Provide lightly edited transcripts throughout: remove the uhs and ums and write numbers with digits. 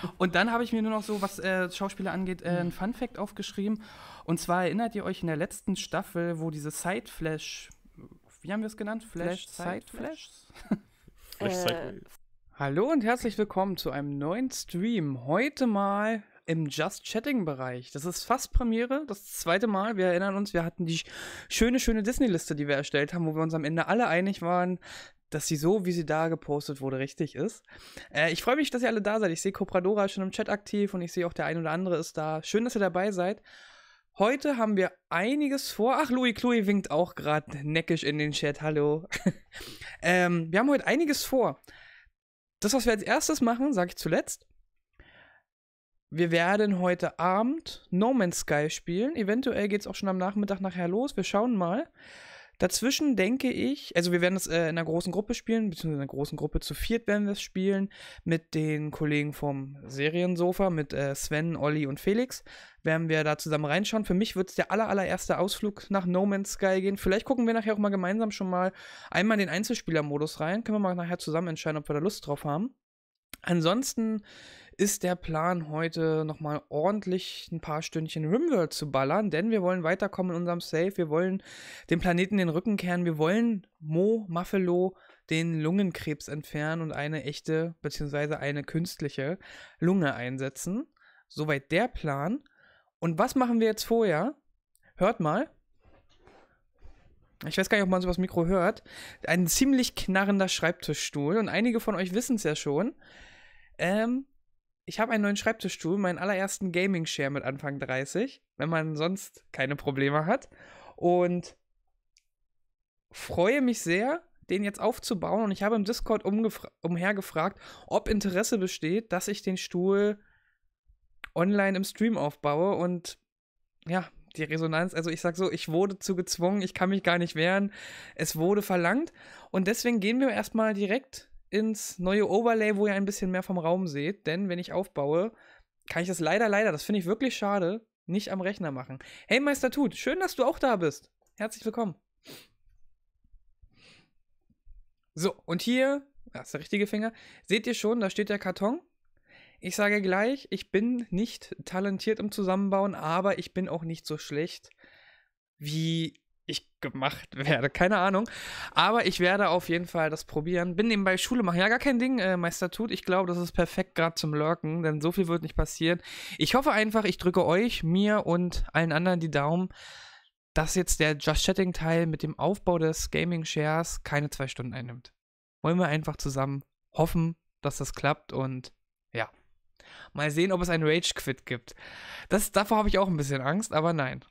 Und dann habe ich mir nur noch so, was Schauspieler angeht, ein Fun-Fact aufgeschrieben. Und zwar erinnert ihr euch in der letzten Staffel, wo diese Side-Flash, wie haben wir es genannt? Side-Flashs? Hallo und herzlich willkommen zu einem neuen Stream. Heute mal im Just Chatting-Bereich. Das ist fast Premiere, das zweite Mal. Wir erinnern uns, wir hatten die schöne Disney-Liste, die wir erstellt haben, wo wir uns am Ende alle einig waren, dass sie so, wie sie da gepostet wurde, richtig ist. Ich freue mich, dass ihr alle da seid. Ich sehe Copradora schon im Chat aktiv und ich sehe auch, der ein oder andere ist da. Schön, dass ihr dabei seid. Heute haben wir einiges vor. Ach, Louis Chloe winkt auch gerade neckisch in den Chat. Hallo. Wir haben heute einiges vor. Das, was wir als erstes machen, sage ich zuletzt. Wir werden heute Abend No Man's Sky spielen. Eventuell geht es auch schon am Nachmittag nachher los. Wir schauen mal. Dazwischen denke ich, also wir werden es in einer großen Gruppe spielen, beziehungsweise in einer großen Gruppe zu viert werden wir es spielen, mit den Kollegen vom Seriensofa, mit Sven, Olli und Felix, werden wir da zusammen reinschauen. Für mich wird es der allererste Ausflug nach No Man's Sky gehen. Vielleicht gucken wir nachher auch mal gemeinsam schon mal einmal in den Einzelspielermodus rein. Können wir mal nachher zusammen entscheiden, ob wir da Lust drauf haben. Ansonsten ist der Plan, heute nochmal ordentlich ein paar Stündchen Rimworld zu ballern, denn wir wollen weiterkommen in unserem Save, wir wollen dem Planeten den Rücken kehren, wir wollen Mo Muffalo den Lungenkrebs entfernen und eine echte, beziehungsweise eine künstliche Lunge einsetzen. Soweit der Plan. Und was machen wir jetzt vorher? Hört mal. Ich weiß gar nicht, ob man so das Mikro hört. Ein ziemlich knarrender Schreibtischstuhl und einige von euch wissen es ja schon. Ich habe einen neuen Schreibtischstuhl, meinen allerersten Gaming-Share mit Anfang 30, wenn man sonst keine Probleme hat. Und freue mich sehr, den jetzt aufzubauen. Und ich habe im Discord umhergefragt, ob Interesse besteht, dass ich den Stuhl online im Stream aufbaue. Und ja, die Resonanz, also ich sag so, ich wurde zu gezwungen, ich kann mich gar nicht wehren. Es wurde verlangt. Und deswegen gehen wir erstmal direkt ins neue Overlay, wo ihr ein bisschen mehr vom Raum seht, denn wenn ich aufbaue, kann ich das leider, das finde ich wirklich schade, nicht am Rechner machen. Hey Meister Tut, schön, dass du auch da bist. Herzlich willkommen. So, und hier, das ist der richtige Finger, seht ihr schon, da steht der Karton. Ich sage gleich, ich bin nicht talentiert im Zusammenbauen, aber ich bin auch nicht so schlecht, wie ich gemacht werde, keine Ahnung, aber ich werde auf jeden Fall das probieren, bin nebenbei Schule machen, ja gar kein Ding, Meister Tut, ich glaube, das ist perfekt gerade zum Lurken, denn so viel wird nicht passieren. Ich hoffe einfach, ich drücke euch, mir und allen anderen die Daumen, dass jetzt der Just Chatting Teil mit dem Aufbau des Gaming Shares keine 2 Stunden einnimmt. Wollen wir einfach zusammen hoffen, dass das klappt und ja, mal sehen, ob es ein Rage Quit gibt. Davor habe ich auch ein bisschen Angst, aber nein.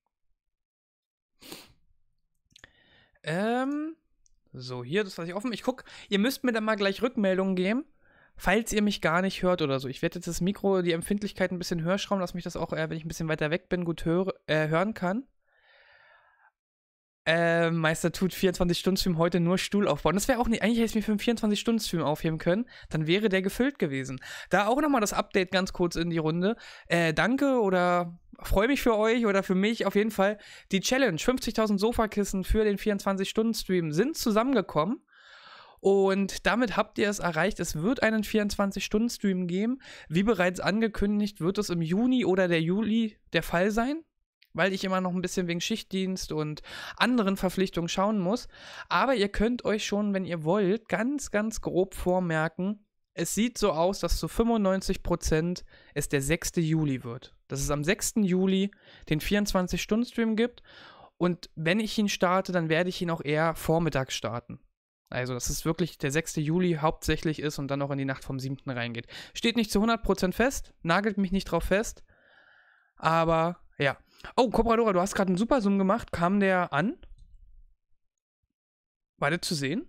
So, hier, das lasse ich offen. Ich gucke, ihr müsst mir dann mal gleich Rückmeldungen geben, falls ihr mich gar nicht hört oder so. Ich werde jetzt das Mikro, die Empfindlichkeit ein bisschen höher schrauben, dass mich das auch, wenn ich ein bisschen weiter weg bin, gut hören kann. Meister Tut 24-Stunden-Stream heute nur Stuhl aufbauen. Das wäre auch nicht, eigentlich hätte ich es mir für einen 24-Stunden-Stream aufheben können, dann wäre der gefüllt gewesen. Da auch nochmal das Update ganz kurz in die Runde. Danke oder freue mich für euch oder für mich auf jeden Fall. Die Challenge, 50.000 Sofakissen für den 24-Stunden-Stream sind zusammengekommen. Und damit habt ihr es erreicht. Es wird einen 24-Stunden-Stream geben. Wie bereits angekündigt, wird es im Juni oder der Juli der Fall sein, weil ich immer noch ein bisschen wegen Schichtdienst und anderen Verpflichtungen schauen muss. Aber ihr könnt euch schon, wenn ihr wollt, ganz grob vormerken, es sieht so aus, dass zu 95% es der 6. Juli wird. Dass es am 6. Juli den 24-Stunden-Stream gibt. Und wenn ich ihn starte, dann werde ich ihn auch eher vormittags starten. Also, dass es wirklich der 6. Juli hauptsächlich ist und dann auch in die Nacht vom 7. reingeht. Steht nicht zu 100% fest, nagelt mich nicht drauf fest. Aber, ja. Oh, Copradora, du hast gerade einen Super-Zoom gemacht. Kam der an? War der zu sehen?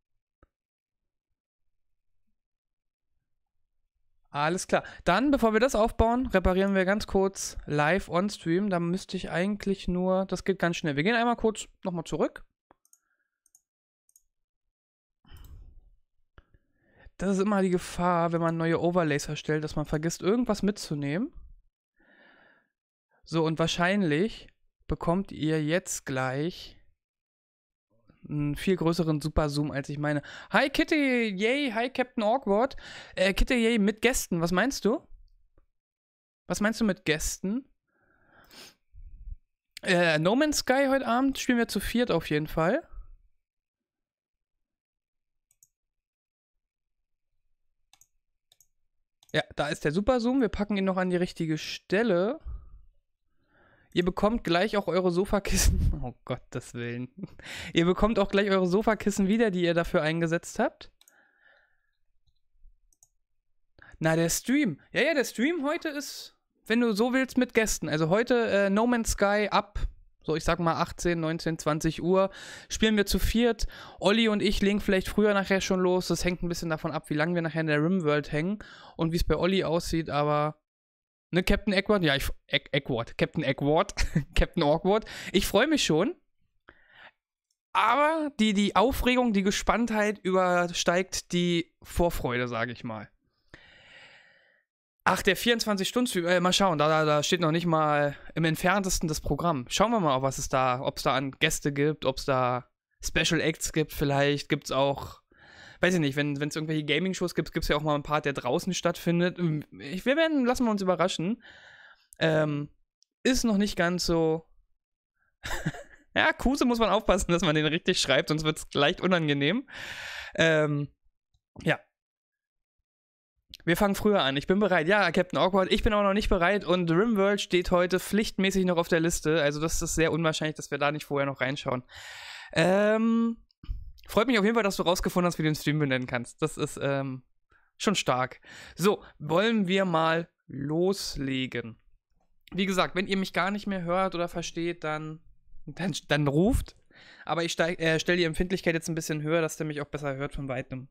Alles klar. Dann, bevor wir das aufbauen, reparieren wir ganz kurz live on-stream. Da müsste ich eigentlich nur, das geht ganz schnell. Wir gehen einmal kurz nochmal zurück. Das ist immer die Gefahr, wenn man neue Overlays erstellt, dass man vergisst, irgendwas mitzunehmen. So, und wahrscheinlich bekommt ihr jetzt gleich einen viel größeren Super-Zoom, als ich meine. Hi Kitty, yay, hi Captain Awkward. Kitty, yay, mit Gästen, was meinst du? Was meinst du mit Gästen? No Man's Sky heute Abend spielen wir zu viert auf jeden Fall. Ja, da ist der Super-Zoom. Wir packen ihn noch an die richtige Stelle. Ihr bekommt gleich auch eure Sofakissen. Oh Gottes Willen. Ihr bekommt auch gleich eure Sofakissen wieder, die ihr dafür eingesetzt habt. Na, der Stream. Ja, der Stream heute ist, wenn du so willst, mit Gästen. Also heute No Man's Sky ab, so ich sag mal 18, 19, 20 Uhr, spielen wir zu viert. Olli und ich legen vielleicht früher nachher schon los. Das hängt ein bisschen davon ab, wie lange wir nachher in der Rimworld hängen und wie es bei Olli aussieht, aber... Ne, Captain Awkward? Ja, Captain Awkward. Captain Awkward. Ich freue mich schon. Aber die Aufregung, die Gespanntheit übersteigt die Vorfreude, sage ich mal. Ach, der 24-Stunden-Stream, mal schauen, da steht noch nicht mal im entferntesten das Programm. Schauen wir mal, ob es da an Gäste gibt, ob es da Special Acts gibt, vielleicht gibt es auch, weiß ich nicht, wenn es irgendwelche Gaming-Shows gibt, gibt es ja auch mal einen Part, der draußen stattfindet. Lassen wir uns überraschen. Ist noch nicht ganz so. Ja, Kuse muss man aufpassen, dass man den richtig schreibt, sonst wird es leicht unangenehm. Ja. Wir fangen früher an. Ich bin bereit. Ja, Captain Awkward, ich bin aber noch nicht bereit und Rimworld steht heute pflichtmäßig noch auf der Liste. Also das ist sehr unwahrscheinlich, dass wir da nicht vorher noch reinschauen. Freut mich auf jeden Fall, dass du rausgefunden hast, wie du den Stream benennen kannst. Das ist schon stark. So, wollen wir mal loslegen. Wie gesagt, wenn ihr mich gar nicht mehr hört oder versteht, dann ruft. Aber ich stelle die Empfindlichkeit jetzt ein bisschen höher, dass der mich auch besser hört von weitem.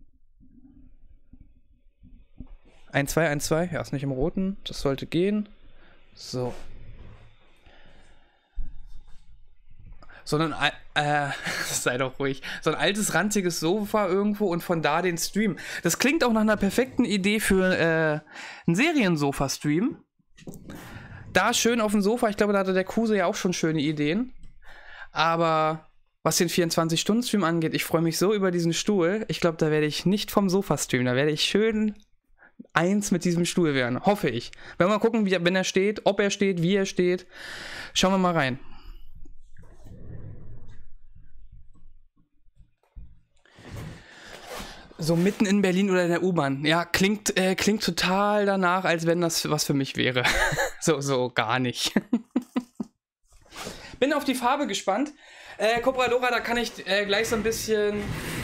1, 2, 1, 2. Ja, ist nicht im Roten. Das sollte gehen. So. Sondern, sei doch ruhig, so ein altes, ranziges Sofa irgendwo und von da den Stream. Das klingt auch nach einer perfekten Idee für einen Seriensofa-Stream. Da schön auf dem Sofa, ich glaube, da hatte der Kuse ja auch schon schöne Ideen. Aber was den 24-Stunden-Stream angeht, ich freue mich so über diesen Stuhl. Ich glaube, da werde ich nicht vom Sofa streamen, da werde ich schön eins mit diesem Stuhl werden, hoffe ich. Wenn wir mal gucken, wenn er steht, ob er steht, wie er steht. Schauen wir mal rein. So mitten in Berlin oder in der U-Bahn. Ja, klingt total danach, als wenn das was für mich wäre. so gar nicht. Bin auf die Farbe gespannt. Cobra Dora, da kann ich gleich so ein bisschen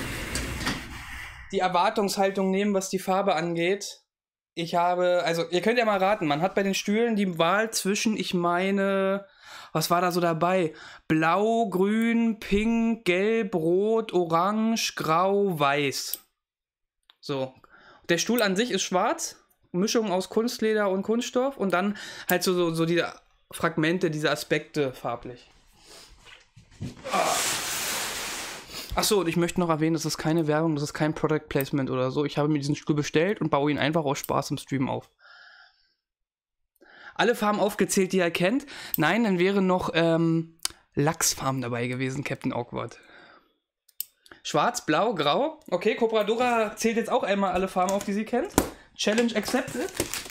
die Erwartungshaltung nehmen, was die Farbe angeht. Also ihr könnt ja mal raten, man hat bei den Stühlen die Wahl zwischen, ich meine, was war da so dabei? Blau, Grün, Pink, Gelb, Rot, Orange, Grau, Weiß. So. Der Stuhl an sich ist schwarz, Mischung aus Kunstleder und Kunststoff und dann halt so diese Fragmente, diese Aspekte farblich. Achso, und ich möchte noch erwähnen, das ist keine Werbung, das ist kein Product Placement oder so. Ich habe mir diesen Stuhl bestellt und baue ihn einfach aus Spaß im Stream auf. Alle Farben aufgezählt, die ihr kennt. Nein, dann wären noch Lachsfarben dabei gewesen, Captain Awkward. Schwarz, Blau, Grau. Okay, Cobra Dora zählt jetzt auch einmal alle Farben auf, die sie kennt. Challenge accepted.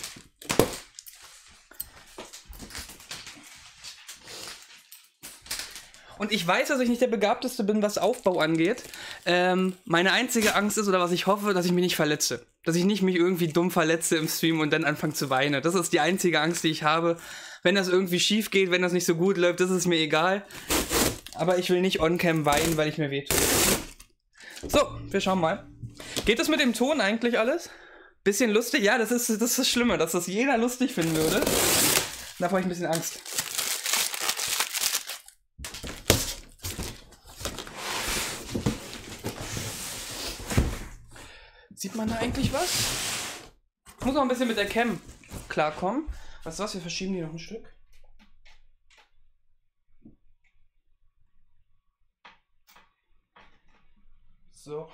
Und ich weiß, dass ich nicht der Begabteste bin, was Aufbau angeht. Meine einzige Angst ist, oder was ich hoffe, dass ich mich nicht verletze. Dass ich nicht mich irgendwie dumm verletze im Stream und dann anfange zu weinen. Das ist die einzige Angst, die ich habe. Wenn das irgendwie schief geht, wenn das nicht so gut läuft, das ist mir egal. Aber ich will nicht on-cam weinen, weil ich mir wehtue. So, wir schauen mal. Geht das mit dem Ton eigentlich alles? Bisschen lustig? Ja, das ist das Schlimme, dass das jeder lustig finden würde. Davor habe ich ein bisschen Angst. Sieht man da eigentlich was? Ich muss noch ein bisschen mit der Cam klarkommen. Weißt du was, wir verschieben die noch ein Stück. So.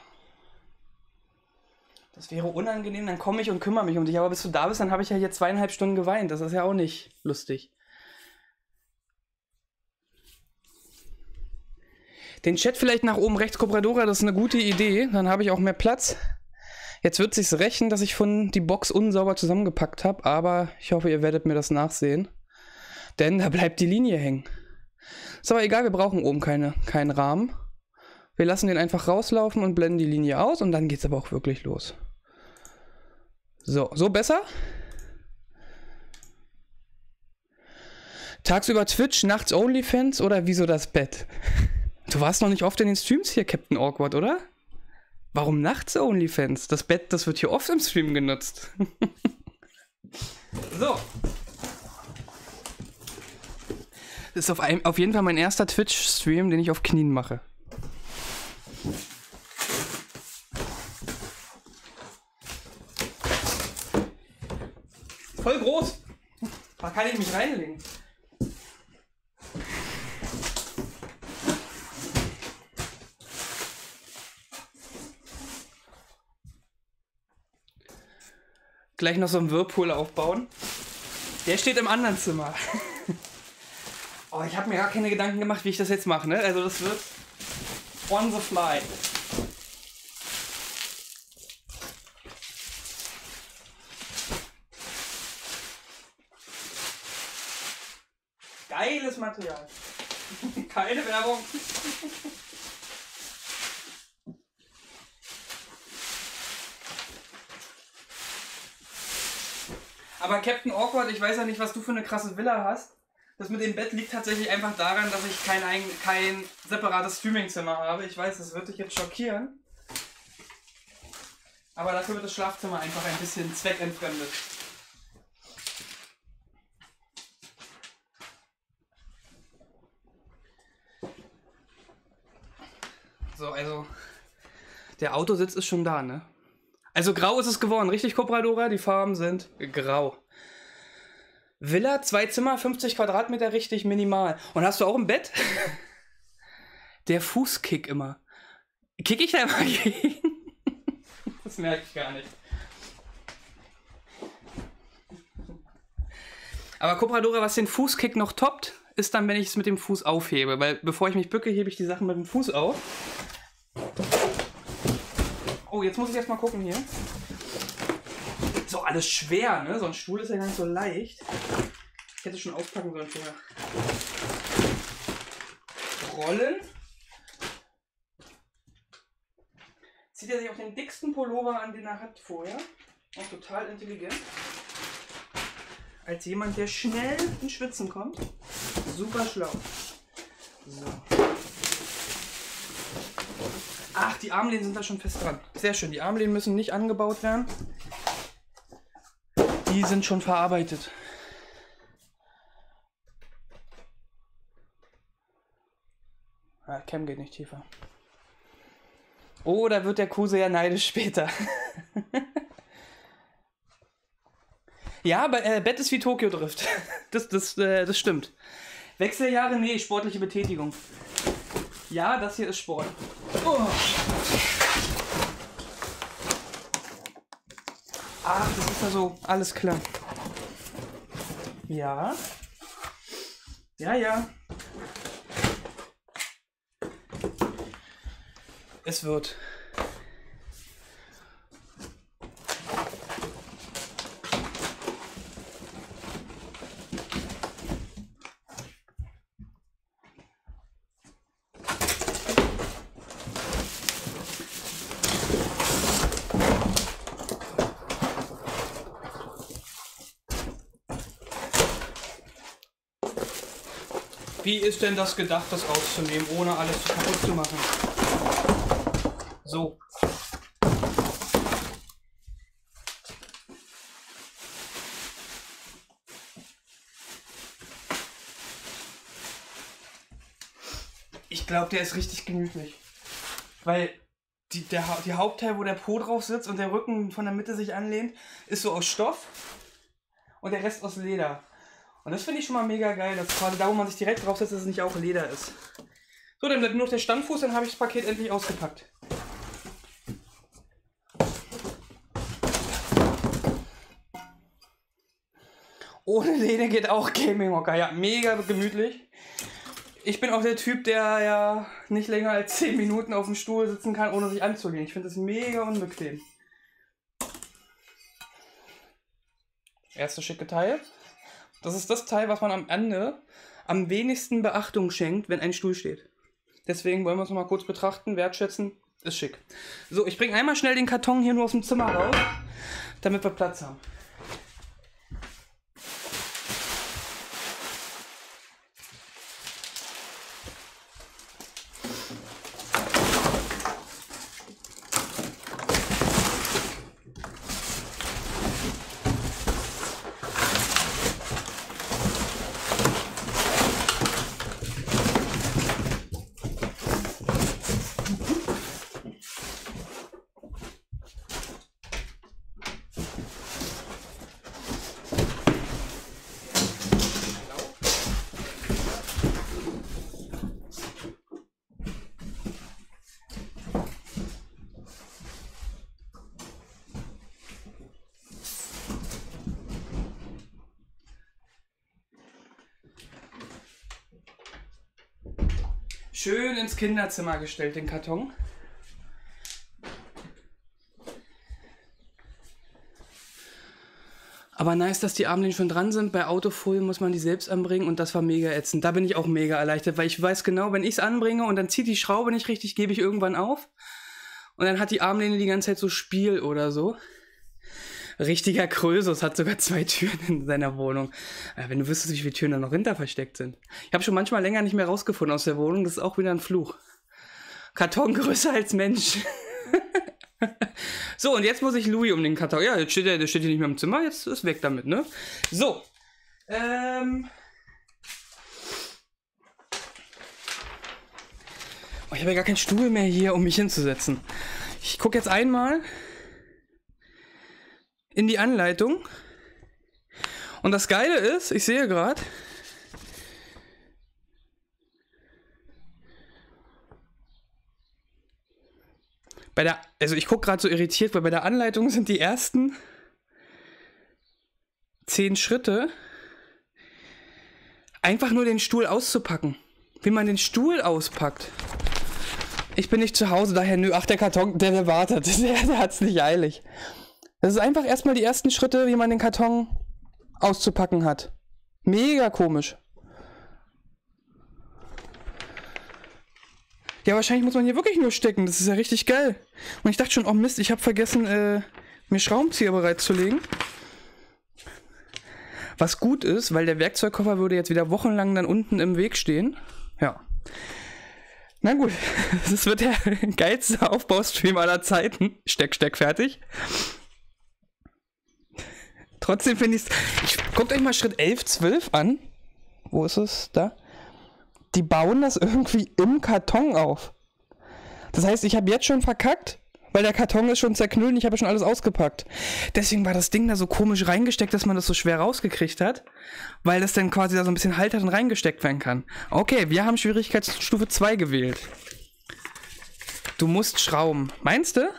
Das wäre unangenehm, dann komme ich und kümmere mich um dich. Aber bis du da bist, dann habe ich ja hier 2,5 Stunden geweint. Das ist ja auch nicht lustig. Den Chat vielleicht nach oben rechts, Cobradora, das ist eine gute Idee. Dann habe ich auch mehr Platz. Jetzt wird sich's rächen, dass ich von die Box unsauber zusammengepackt habe, aber ich hoffe, ihr werdet mir das nachsehen. Denn da bleibt die Linie hängen. Ist aber egal, wir brauchen oben keinen Rahmen. Wir lassen den einfach rauslaufen und blenden die Linie aus und dann geht's aber auch wirklich los. So besser? Tagsüber Twitch, nachts OnlyFans oder wieso das Bett? Du warst noch nicht oft in den Streams hier, Captain Awkward, oder? Warum nachts OnlyFans? Das Bett, das wird hier oft im Stream genutzt. So. Das ist auf jeden Fall mein erster Twitch-Stream, den ich auf Knien mache. Voll groß. Da kann ich mich reinlegen. Gleich noch so einen Whirlpool aufbauen. Der steht im anderen Zimmer. Oh, ich habe mir gar keine Gedanken gemacht, wie ich das jetzt mache, ne? Also das wird on the fly. Geiles Material. Keine Werbung. Aber Captain Awkward, ich weiß ja nicht, was du für eine krasse Villa hast. Das mit dem Bett liegt tatsächlich einfach daran, dass ich kein separates Streamingzimmer habe. Ich weiß, das wird dich jetzt schockieren. Aber dafür wird das Schlafzimmer einfach ein bisschen zweckentfremdet. So, also der Autositz ist schon da, ne? Also grau ist es geworden, richtig, Cobradora? Die Farben sind grau. Villa, 2 Zimmer, 50 Quadratmeter, richtig minimal. Und hast du auch ein Bett? Der Fußkick immer. Kick ich da immer gegen? Das merke ich gar nicht. Aber Cobradora, was den Fußkick noch toppt, ist dann, wenn ich es mit dem Fuß aufhebe. Weil bevor ich mich bücke, hebe ich die Sachen mit dem Fuß auf. Oh, jetzt muss ich erst mal gucken hier. So alles schwer, ne? So ein Stuhl ist ja gar nicht so leicht. Ich hätte schon auspacken sollen vorher. Rollen. Zieht er sich auch den dicksten Pullover an, den er hat vorher. Auch total intelligent. Als jemand, der schnell ins Schwitzen kommt. Super schlau. So. Ach, die Armlehnen sind da schon fest dran. Sehr schön. Die Armlehnen müssen nicht angebaut werden. Die sind schon verarbeitet. Ah, Cam geht nicht tiefer. Oh, da wird der Kuse ja neidisch später. Ja, aber Bett ist wie Tokyo Drift. Das stimmt. Wechseljahre? Nee, sportliche Betätigung. Ja, das hier ist Sport. Oh. Ach, das ist ja so. Alles klar. Ja. Ja. Es wird. Wie ist denn das gedacht, das rauszunehmen, ohne alles kaputt zu machen? So. Ich glaube, der ist richtig gemütlich. Weil die Hauptteil, wo der Po drauf sitzt und der Rücken von der Mitte sich anlehnt, ist so aus Stoff und der Rest aus Leder. Und das finde ich schon mal mega geil, dass quasi da, wo man sich direkt drauf setzt, dass es nicht auch Leder ist. So, dann bleibt nur noch der Standfuß, dann habe ich das Paket endlich ausgepackt. Ohne Lehne geht auch Gaming-Hocker. Ja, mega gemütlich. Ich bin auch der Typ, der ja nicht länger als 10 Minuten auf dem Stuhl sitzen kann, ohne sich anzulehnen. Ich finde das mega unbequem. Erste schicke Teil. Das ist das Teil, was man am Ende am wenigsten Beachtung schenkt, wenn ein Stuhl steht. Deswegen wollen wir es nochmal kurz betrachten, wertschätzen. Ist schick. So, ich bringe einmal schnell den Karton hier nur aus dem Zimmer raus, damit wir Platz haben. Schön ins Kinderzimmer gestellt, den Karton. Aber nice, dass die Armlehnen schon dran sind. Bei Autofolie muss man die selbst anbringen und das war mega ätzend. Da bin ich auch mega erleichtert, weil ich weiß genau, wenn ich es anbringe und dann zieht die Schraube nicht richtig, gebe ich irgendwann auf. Und dann hat die Armlehne die ganze Zeit so Spiel oder so. Richtiger Krösus, hat sogar 2 Türen in seiner Wohnung. Wenn du wüsstest, wie viele Türen da noch hinter versteckt sind. Ich habe schon manchmal länger nicht mehr rausgefunden aus der Wohnung. Das ist auch wieder ein Fluch. Karton größer als Mensch. So, und jetzt muss ich Louis um den Karton. Ja, der steht hier nicht mehr im Zimmer. Jetzt ist weg damit, ne? So. Oh, ich habe ja gar keinen Stuhl mehr hier, um mich hinzusetzen. Ich gucke jetzt einmal in die Anleitung. Und das Geile ist, ich sehe gerade, also ich gucke gerade so irritiert, weil bei der Anleitung sind die ersten 10 Schritte einfach nur den Stuhl auszupacken. Wie man den Stuhl auspackt. Ich bin nicht zu Hause, daher nö. Ach, der Karton, der wartet. Der hat's nicht eilig. Das ist einfach erstmal die ersten Schritte, wie man den Karton auszupacken hat. Mega komisch. Ja, wahrscheinlich muss man hier wirklich nur stecken. Das ist ja richtig geil. Und ich dachte schon, oh Mist, ich habe vergessen, mir Schraubenzieher bereitzulegen. Was gut ist, weil der Werkzeugkoffer würde jetzt wieder wochenlang dann unten im Weg stehen. Ja. Na gut, das wird der geilste Aufbaustream aller Zeiten. Steck, fertig. Trotzdem finde ich es... Guckt euch mal Schritt 11, 12 an. Wo ist es? Da. Die bauen das irgendwie im Karton auf. Das heißt, ich habe jetzt schon verkackt, weil der Karton ist schon zerknüllt und ich habe ja schon alles ausgepackt. Deswegen war das Ding da so komisch reingesteckt, dass man das so schwer rausgekriegt hat, weil das dann quasi da so ein bisschen haltert und reingesteckt werden kann. Okay, wir haben Schwierigkeitsstufe 2 gewählt. Du musst schrauben. Meinst du?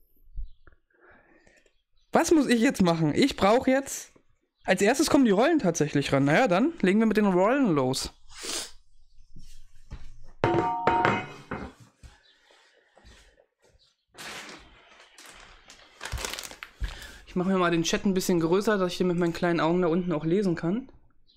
Was muss ich jetzt machen? Ich brauche jetzt... Als erstes kommen die Rollen tatsächlich ran. Naja, dann legen wir mit den Rollen los. Ich mache mir mal den Chat ein bisschen größer, dass ich den mit meinen kleinen Augen da unten auch lesen kann.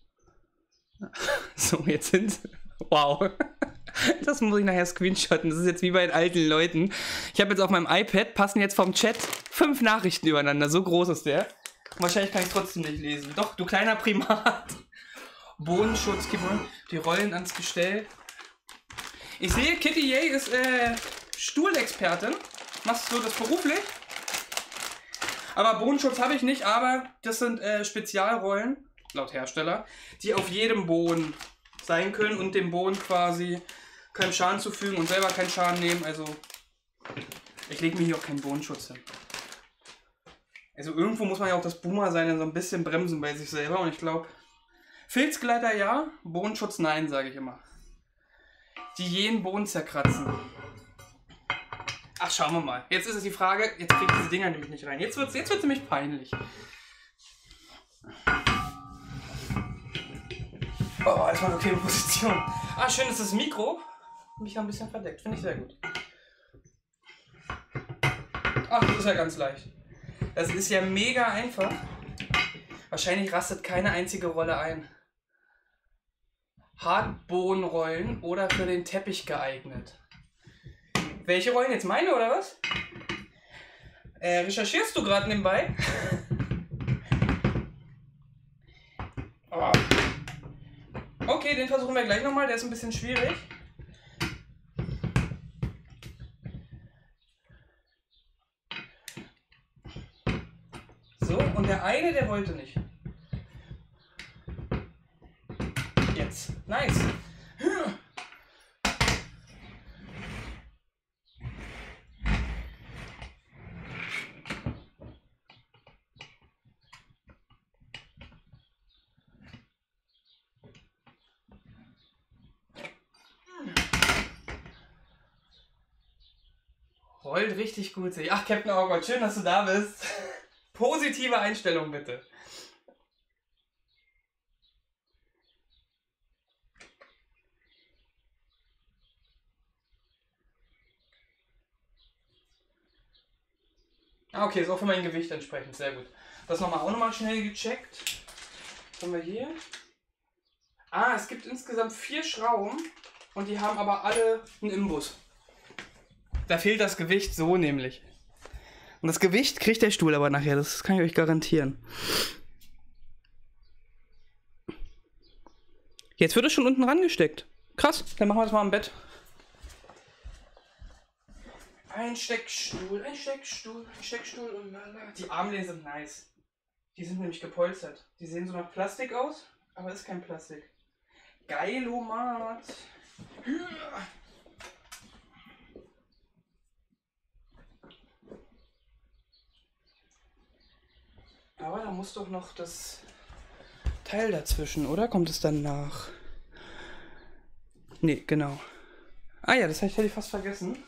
So, jetzt sind... Wow. Das muss ich nachher screenshotten. Das ist jetzt wie bei den alten Leuten. Ich habe jetzt auf meinem iPad, passen jetzt vom Chat 5 Nachrichten übereinander. So groß ist der. Und wahrscheinlich kann ich trotzdem nicht lesen. Doch, du kleiner Primat. Bodenschutz, die Rollen ans Gestell. Ich sehe, Kitty Yay ist Stuhlexpertin. Machst du das beruflich? Aber Bodenschutz habe ich nicht, aber das sind Spezialrollen, laut Hersteller, die auf jedem Boden sein können und dem Boden quasi keinen Schaden zufügen und selber keinen Schaden nehmen. Also ich lege mir hier auch keinen Bodenschutz hin. Also irgendwo muss man ja auch das Boomer sein und so ein bisschen bremsen bei sich selber. Und ich glaube, Filzgleiter ja, Bodenschutz nein, sage ich immer. Die jeden Boden zerkratzen. Ach, schauen wir mal. Jetzt ist es die Frage, jetzt kriege ich diese Dinger nämlich nicht rein. Jetzt wird's nämlich peinlich. Oh, erstmal eine bequeme Position. Ah, schön ist das Mikro. Mich noch ein bisschen verdeckt. Finde ich sehr gut. Ach, das ist ja ganz leicht. Das ist ja mega einfach. Wahrscheinlich rastet keine einzige Rolle ein. Hartbohnenrollen oder für den Teppich geeignet. Welche Rollen jetzt? Meine oder was? Recherchierst du gerade nebenbei? Oh. Okay, den versuchen wir gleich nochmal. Der ist ein bisschen schwierig. So, und der eine, der wollte nicht. Jetzt. Nice. Rollt richtig gut. Ach, Captain Orgott, schön, dass du da bist. Positive Einstellung bitte. Ah, okay, ist auch für mein Gewicht entsprechend. Sehr gut. Das auch nochmal schnell gecheckt. Was haben wir hier? Ah, es gibt insgesamt 4 Schrauben und die haben aber alle einen Imbus. Da fehlt das Gewicht so nämlich. Und das Gewicht kriegt der Stuhl aber nachher, das kann ich euch garantieren. Jetzt wird es schon unten rangesteckt. Krass, dann machen wir das mal im Bett. Ein Steckstuhl, ein Steckstuhl, ein Steckstuhl und lala. Die Armlehnen sind nice. Die sind nämlich gepolstert. Die sehen so nach Plastik aus, aber ist kein Plastik. Geilomat. Aber da muss doch noch das Teil dazwischen, oder? Kommt es dann nach? Nee, genau. Ah ja, das hätte ich fast vergessen.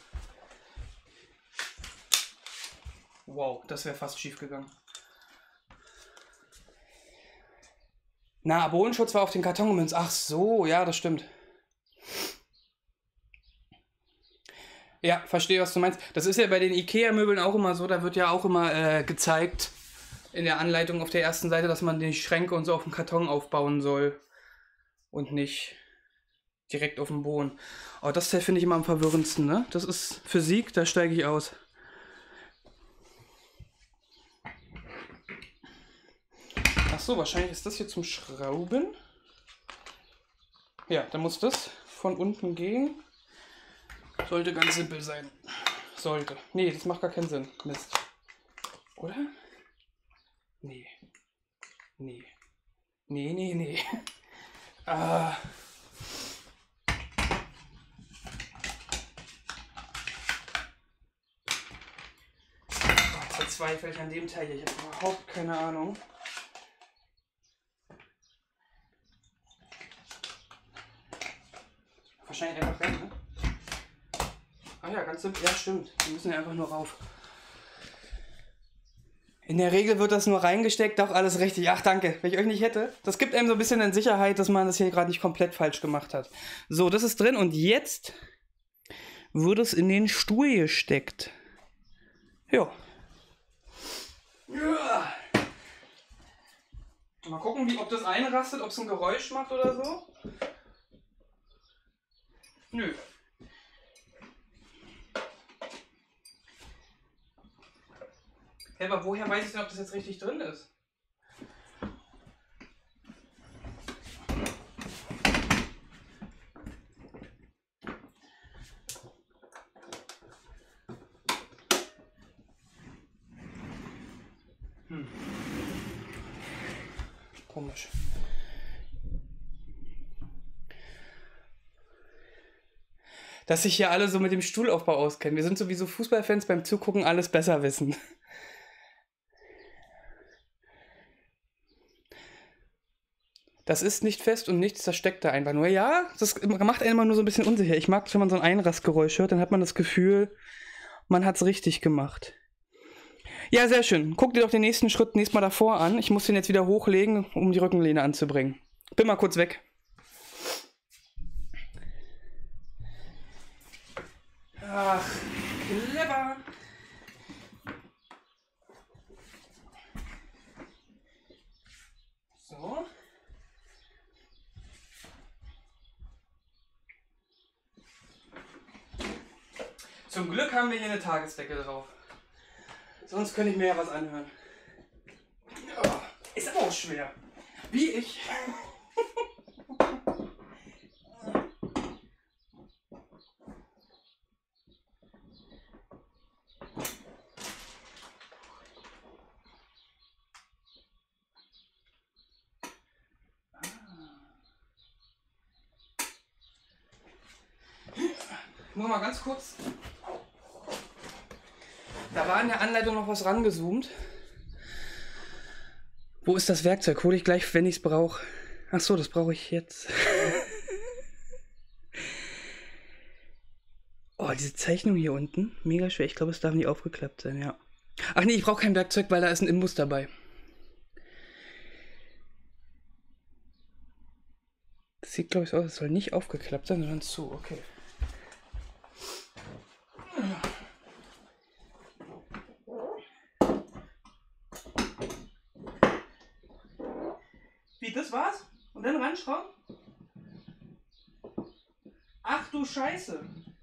Wow, das wäre fast schief gegangen. Na, Bodenschutz war auf den Karton gemünzt. Ach so, ja, das stimmt. Ja, verstehe, was du meinst. Das ist ja bei den Ikea-Möbeln auch immer so. Da wird ja auch immer gezeigt in der Anleitung auf der ersten Seite, dass man die Schränke und so auf dem Karton aufbauen soll. Und nicht direkt auf dem Boden. Oh, das finde ich immer am verwirrendsten, ne? Das ist Physik, da steige ich aus. Ach so, wahrscheinlich ist das hier zum Schrauben. Ja, dann muss das von unten gehen. Sollte ganz simpel sein. Sollte. Nee, das macht gar keinen Sinn. Mist. Oder? Nee. Nee. Nee, nee, nee. Ah. Verzweifle ich an dem Teil hier. Ich habe überhaupt keine Ahnung. Wahrscheinlich einfach rein, ne? Ah ja, ganz simpel. Ja, stimmt. Die müssen ja einfach nur rauf. In der Regel wird das nur reingesteckt, auch alles richtig. Ach, danke. Wenn ich euch nicht hätte. Das gibt einem so ein bisschen in Sicherheit, dass man das hier gerade nicht komplett falsch gemacht hat. So, das ist drin und jetzt wird es in den Stuhl gesteckt. Ja. Ja. Mal gucken, ob das einrastet, ob es ein Geräusch macht oder so. Nö. Ja, aber woher weiß ich denn, ob das jetzt richtig drin ist? Komisch. Dass sich hier alle so mit dem Stuhlaufbau auskennen. Wir sind sowieso Fußballfans, beim Zugucken alles besser wissen. Das ist nicht fest und nichts, das steckt da einfach nur. Ja, das macht einen immer nur so ein bisschen unsicher. Ich mag es, wenn man so ein Einrastgeräusch hört, dann hat man das Gefühl, man hat es richtig gemacht. Ja, sehr schön. Guck dir doch den nächsten Schritt nächstes Mal davor an. Ich muss den jetzt wieder hochlegen, um die Rückenlehne anzubringen. Bin mal kurz weg. Ach, clever. So. Zum Glück haben wir hier eine Tagesdecke drauf. Sonst könnte ich mir ja was anhören. Oh, ist aber auch schwer. Wie ich. Ich muss mal ganz kurz. Da war in der Anleitung noch was rangezoomt. Wo ist das Werkzeug? Hole ich gleich, wenn ich es brauche. Ach so, das brauche ich jetzt. Oh, diese Zeichnung hier unten. Mega schwer. Ich glaube, es darf nicht aufgeklappt sein, ja. Ach nee, ich brauche kein Werkzeug, weil da ist ein Imbus dabei. Das sieht, glaube ich, so aus. Es soll nicht aufgeklappt sein, sondern zu. Okay. Wie, das war's? Und dann ranschrauben? Ach du Scheiße.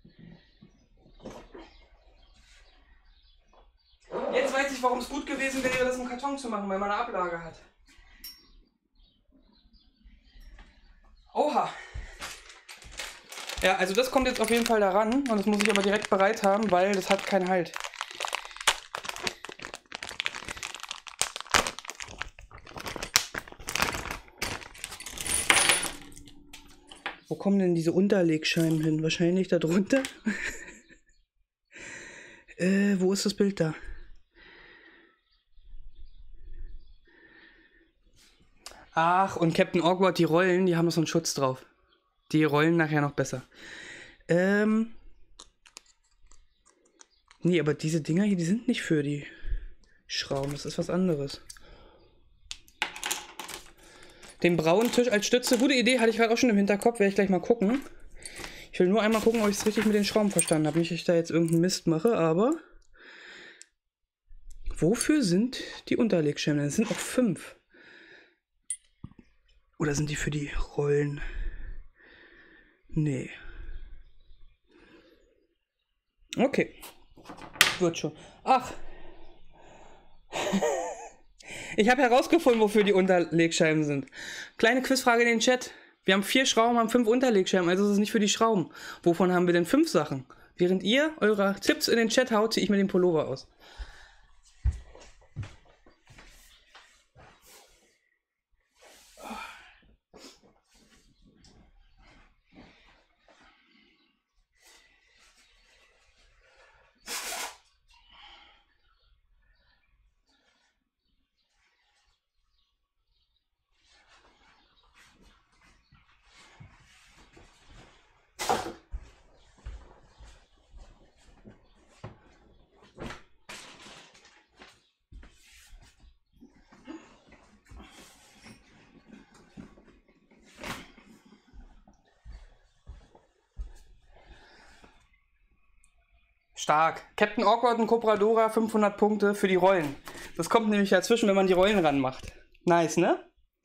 Jetzt weiß ich, warum es gut gewesen wäre, das im Karton zu machen, weil man eine Ablage hat. Oha. Ja, also das kommt jetzt auf jeden Fall da ran und das muss ich aber direkt bereit haben, weil das hat keinen Halt. Wo kommen denn diese Unterlegscheiben hin? Wahrscheinlich da drunter? Wo ist das Bild da? Ach, und Captain Awkward, die Rollen, die haben noch so einen Schutz drauf. Die rollen nachher noch besser. Nee, aber diese Dinger hier, die sind nicht für die Schrauben. Das ist was anderes. Den braunen Tisch als Stütze. Gute Idee, hatte ich gerade auch schon im Hinterkopf. Werde ich gleich mal gucken. Ich will nur einmal gucken, ob ich es richtig mit den Schrauben verstanden habe. Nicht, dass ich da jetzt irgendeinen Mist mache, aber... Wofür sind die Unterlegscheiben? Das sind auch 5. Oder sind die für die Rollen? Nee. Okay. Wird schon. Ach. Ich habe herausgefunden, wofür die Unterlegscheiben sind. Kleine Quizfrage in den Chat. Wir haben 4 Schrauben, haben 5 Unterlegscheiben, also ist es nicht für die Schrauben. Wovon haben wir denn 5 Sachen? Während ihr eure Tipps in den Chat haut, ziehe ich mir den Pullover aus. Stark. Captain Awkward und Cobradora 500 Punkte für die Rollen. Das kommt nämlich dazwischen, wenn man die Rollen ranmacht. Nice, ne?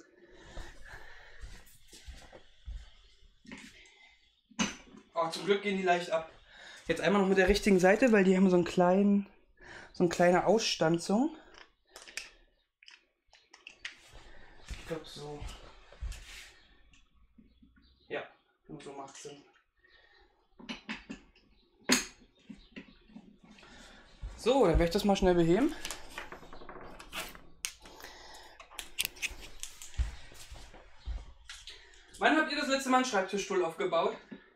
Oh, zum Glück gehen die leicht ab. Jetzt einmal noch mit der richtigen Seite, weil die haben so eine kleine Ausstanzung. Ich glaube so. Ja, so macht Sinn. So, dann werde ich das mal schnell beheben. Wann habt ihr das letzte Mal einen Schreibtischstuhl aufgebaut?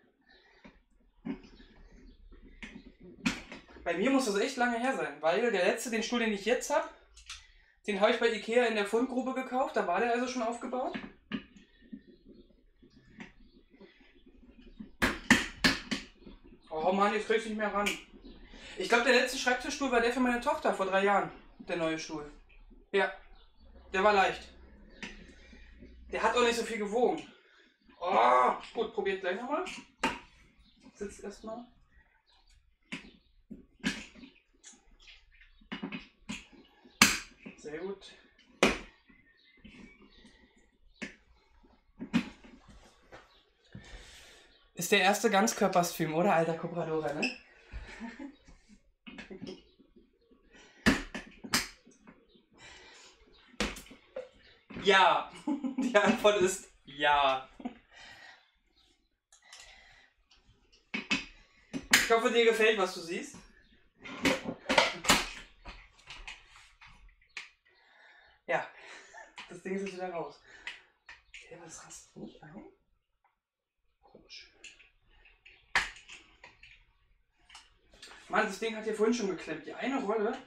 Bei mir muss das echt lange her sein, weil der letzte, den Stuhl, den ich jetzt habe, den habe ich bei Ikea in der Fundgrube gekauft. Da war der also schon aufgebaut. Oh Mann, jetzt krieg ich nicht mehr ran. Ich glaube, der letzte Schreibtischstuhl war der für meine Tochter vor 3 Jahren. Der neue Stuhl. Ja, der war leicht. Der hat auch nicht so viel gewogen. Oh, gut, probiert gleich nochmal. Sitzt erstmal. Sehr gut. Ist der erste Ganzkörperstream, oder, alter Cobradora, ne? Ja. Die Antwort ist ja. Ich hoffe, dir gefällt, was du siehst. Ja, das Ding ist jetzt wieder raus. Okay, aber das rastet nicht ein. Komisch. Mann, das Ding hat hier vorhin schon geklemmt. Die eine Rolle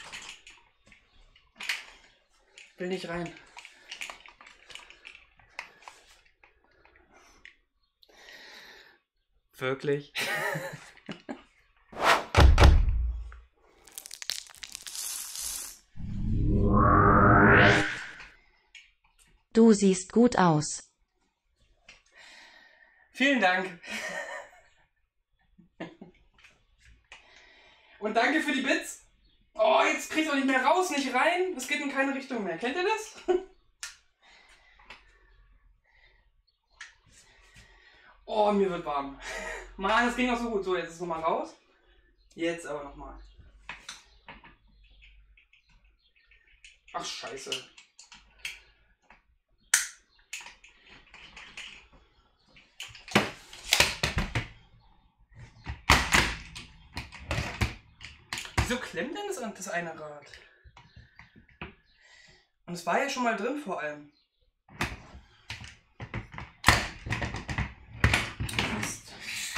will nicht rein. Wirklich? Du siehst gut aus. Vielen Dank. Und danke für die Bits. Oh, jetzt krieg ich auch nicht mehr raus, nicht rein. Es geht in keine Richtung mehr. Kennt ihr das? Oh, mir wird warm. Mann, das ging auch so gut. So, jetzt ist es nochmal raus. Jetzt aber nochmal. Ach, scheiße. Wieso klemmt denn das eine Rad? Und es war ja schon mal drin vor allem. Mist.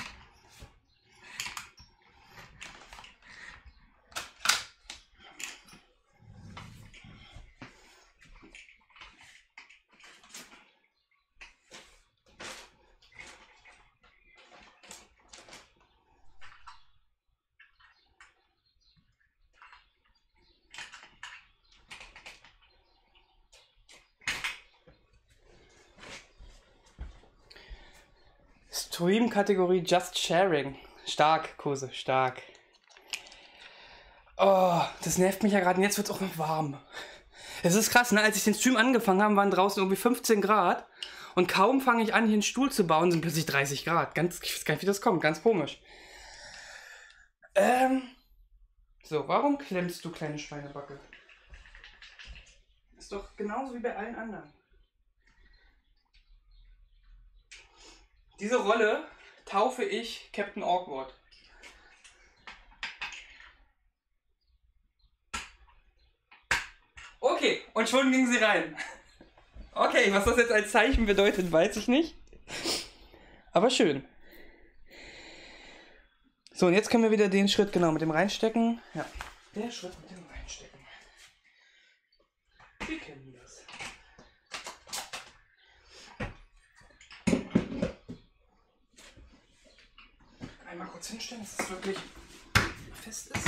Stream-Kategorie Just Sharing. Stark, Kose, stark. Oh, das nervt mich ja gerade und jetzt wird es auch noch warm. Es ist krass, ne? Als ich den Stream angefangen habe, waren draußen irgendwie 15 Grad und kaum fange ich an, hier einen Stuhl zu bauen, sind plötzlich 30 Grad. Ich weiß gar nicht, wie das kommt, ganz komisch. So, warum klemmst du, kleine Schweinebacke? Ist doch genauso wie bei allen anderen. Diese Rolle taufe ich Captain Awkward. Okay, und schon ging sie rein. Okay, was das jetzt als Zeichen bedeutet, weiß ich nicht. Aber schön. So, und jetzt können wir wieder den Schritt genau mit dem Reinstecken. Ja, der Schritt mit dem Reinstecken. Wir kennen das. Einmal kurz hinstellen, dass es wirklich fest ist.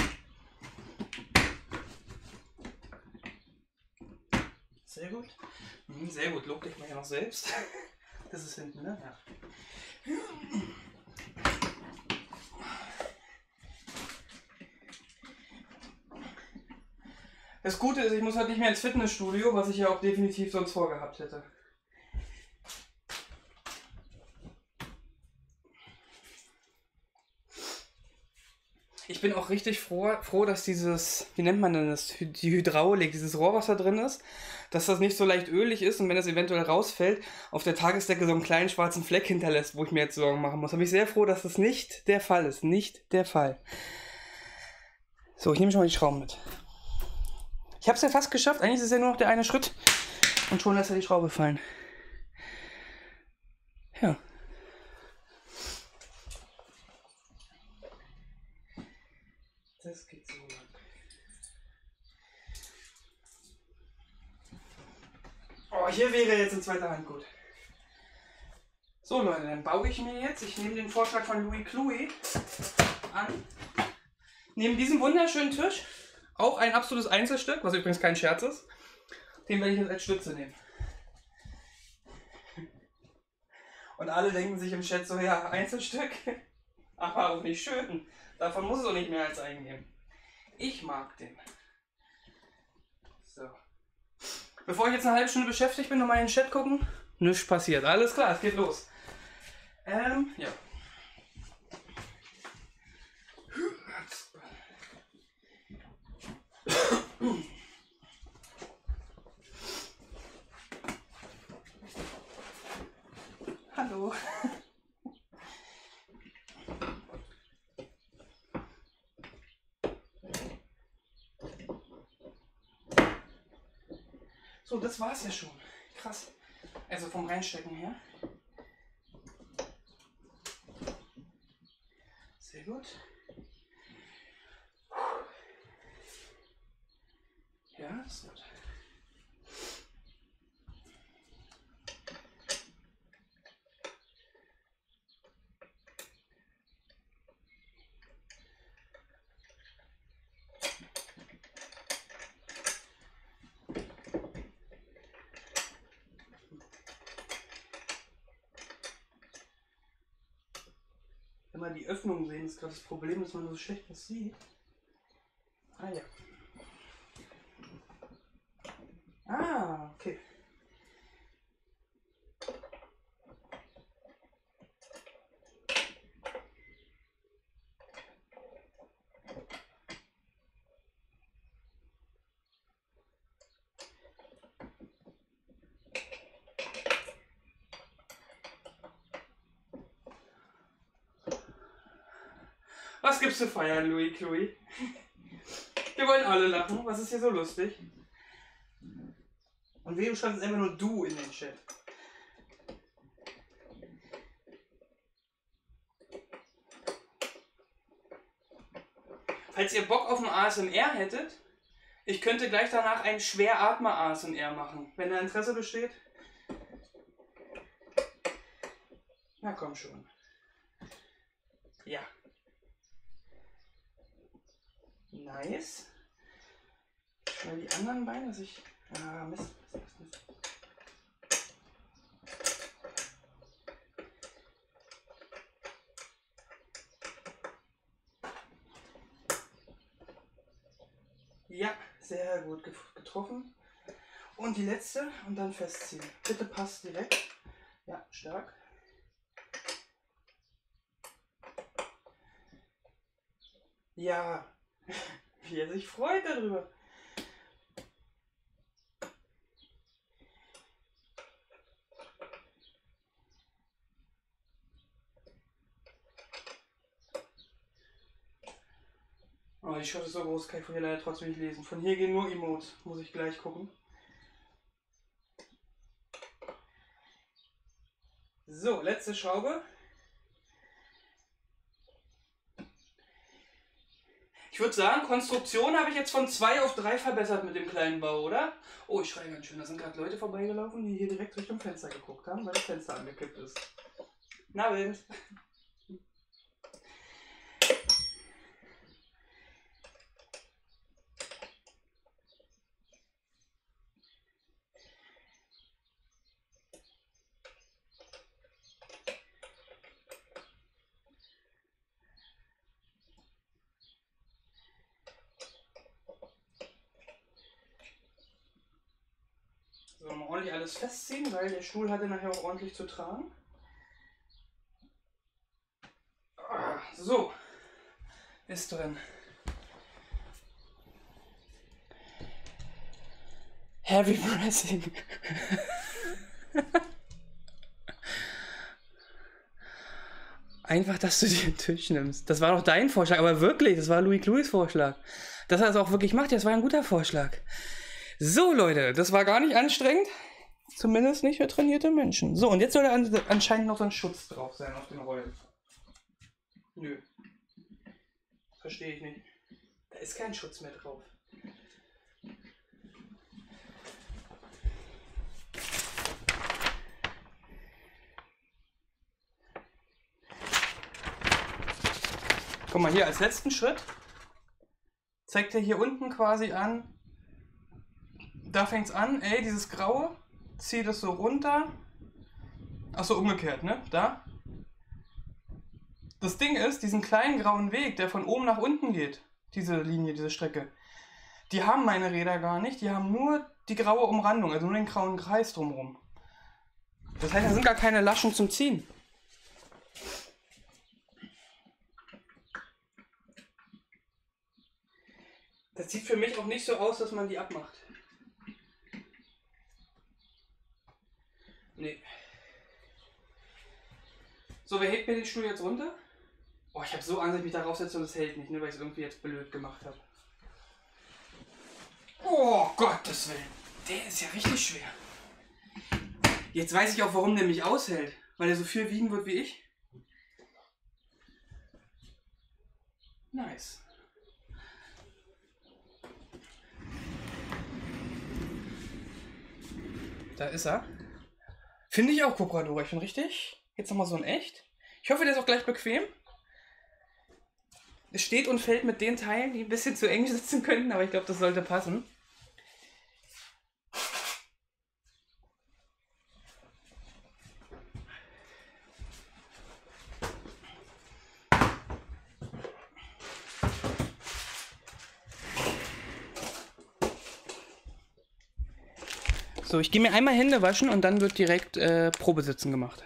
Sehr gut. Sehr gut, lob dich mal ja noch selbst. Das ist hinten, ne? Ja. Das Gute ist, ich muss halt nicht mehr ins Fitnessstudio, was ich ja auch definitiv sonst vorgehabt hätte. Ich bin auch richtig froh, dass dieses, wie nennt man denn das, die Hydraulik, dieses Rohr, was da drin ist, dass das nicht so leicht ölig ist und wenn das eventuell rausfällt, auf der Tagesdecke so einen kleinen schwarzen Fleck hinterlässt, wo ich mir jetzt Sorgen machen muss. Da bin ich sehr froh, dass das nicht der Fall ist. Nicht der Fall. So, ich nehme schon mal die Schrauben mit. Ich habe es ja fast geschafft. Eigentlich ist es ja nur noch der eine Schritt und schon lässt er die Schraube fallen. Ja. Das geht so lang. Oh, hier wäre jetzt in zweiter Hand gut. So Leute, dann baue ich mir jetzt, ich nehme den Vorschlag von Louis Clouet an. Neben diesem wunderschönen Tisch, auch ein absolutes Einzelstück, was übrigens kein Scherz ist, den werde ich jetzt als Stütze nehmen. Und alle denken sich im Chat so, ja, Einzelstück, aber auch nicht schön. Davon muss es auch nicht mehr als einen geben. Ich mag den. So. Bevor ich jetzt eine halbe Stunde beschäftigt bin, nochmal in den Chat gucken. Nichts passiert. Alles klar, es geht los. Ja. Hallo. So, das war's ja schon. Krass. Also vom Reinstecken her. Sehr gut. Ja, das ist gut. Wenn man die Öffnung sehen, ist gerade das Problem, dass man so schlecht was sieht. Ah ja. Ah, okay. Was gibt's zu feiern, Louis Chloe? Wir wollen alle lachen. Was ist hier so lustig? Und wem schreibt jetzt einfach nur du in den Chat? Falls ihr Bock auf ein ASMR hättet, ich könnte gleich danach ein Schweratmer-ASMR machen. Wenn da Interesse besteht. Na komm schon. Ja. Nice. Schnell die anderen Beine, dass ich... Ah, Mist. Ja, sehr gut getroffen. Und die letzte und dann festziehen. Bitte passt direkt. Ja, stark. Ja, wie er sich freut darüber. Oh, die Schrift ist so groß, kann ich von hier leider trotzdem nicht lesen. Von hier gehen nur Emotes, muss ich gleich gucken. So, letzte Schraube. Ich würde sagen, Konstruktion habe ich jetzt von 2 auf 3 verbessert mit dem kleinen Bau, oder? Oh, ich schreie ganz schön. Da sind gerade Leute vorbeigelaufen, die hier direkt Richtung Fenster geguckt haben, weil das Fenster angekippt ist. Na, Wind. So, mal ordentlich alles festziehen, weil der Stuhl hatte nachher auch ordentlich zu tragen. So, ist drin. Heavy Pressing. Einfach, dass du dir den Tisch nimmst. Das war doch dein Vorschlag, aber wirklich, das war Louis Chloes Vorschlag. Dass er das auch wirklich macht, das war ein guter Vorschlag. So, Leute, das war gar nicht anstrengend. Zumindest nicht für trainierte Menschen. So, und jetzt soll da anscheinend noch so ein Schutz drauf sein auf den Rollen. Nö. Verstehe ich nicht. Da ist kein Schutz mehr drauf. Guck mal, hier als letzten Schritt zeigt er hier unten quasi an, da fängt es an, ey, dieses Graue, zieh das so runter. Achso, umgekehrt, ne? Da. Das Ding ist, diesen kleinen grauen Weg, der von oben nach unten geht, diese Linie, diese Strecke, die haben meine Räder gar nicht, die haben nur die graue Umrandung, also nur den grauen Kreis drumherum. Das heißt, da sind gar keine Laschen zum Ziehen. Das sieht für mich auch nicht so aus, dass man die abmacht. Nee. So, wer hebt mir den Stuhl jetzt runter? Oh, ich habe so Angst, dass ich mich da raufsetze und es hält nicht, ne, weil ich es irgendwie jetzt blöd gemacht habe. Oh, Gottes Willen. Der ist ja richtig schwer. Jetzt weiß ich auch, warum der mich aushält. Weil er so viel wiegen wird wie ich. Nice. Da ist er. Finde ich auch Cobra-Dora. Ich finde richtig. Jetzt nochmal so ein echt. Ich hoffe, der ist auch gleich bequem. Es steht und fällt mit den Teilen, die ein bisschen zu eng sitzen könnten, aber ich glaube, das sollte passen. So, ich gehe mir einmal Hände waschen und dann wird direkt Probesitzen gemacht.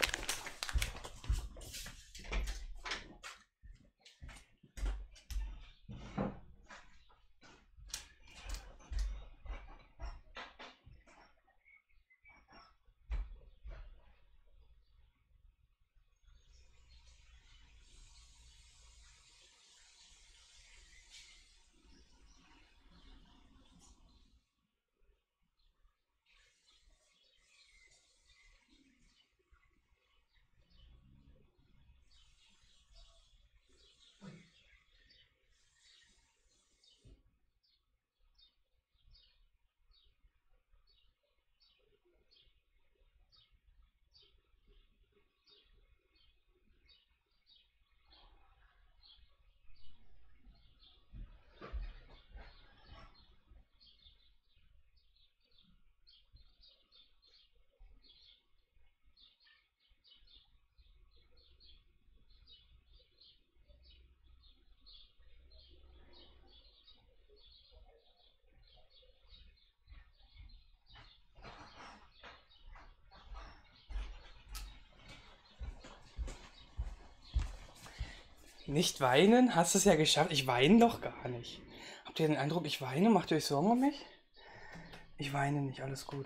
Nicht weinen? Hast du es ja geschafft? Ich weine doch gar nicht. Habt ihr den Eindruck, ich weine? Macht ihr euch Sorgen um mich? Ich weine nicht, alles gut.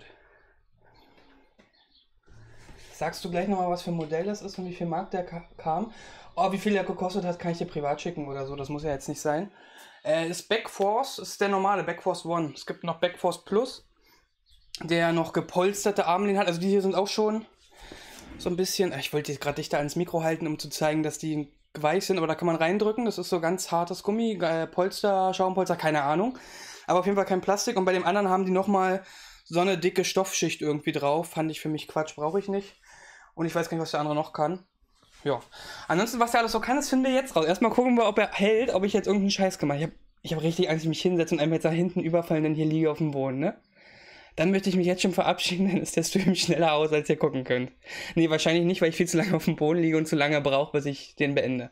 Sagst du gleich nochmal, was für ein Modell das ist und wie viel Mark der kam? Oh, wie viel der gekostet hat, kann ich dir privat schicken oder so. Das muss ja jetzt nicht sein. Ist Backforce, ist der normale Backforce One. Es gibt noch Backforce Plus, der noch gepolsterte Armlehnen hat. Also die hier sind auch schon so ein bisschen... Ich wollte jetzt gerade dichter ans Mikro halten, um zu zeigen, dass die weich sind, aber da kann man reindrücken. Das ist so ganz hartes Gummi, Polster, Schaumpolster, keine Ahnung. Aber auf jeden Fall kein Plastik. Und bei dem anderen haben die nochmal so eine dicke Stoffschicht irgendwie drauf. Fand ich für mich Quatsch, brauche ich nicht. Und ich weiß gar nicht, was der andere noch kann. Ja. Ansonsten, was der alles so kann, das finden wir jetzt raus. Erstmal gucken wir, ob er hält, ob ich jetzt irgendeinen Scheiß gemacht habe. Ich hab richtig Angst, dass ich mich hinsetze und einmal jetzt da hinten überfallen, denn hier liege auf dem Boden, ne? Dann möchte ich mich jetzt schon verabschieden, dann ist der Stream schneller aus, als ihr gucken könnt. Nee, wahrscheinlich nicht, weil ich viel zu lange auf dem Boden liege und zu lange brauche, bis ich den beende.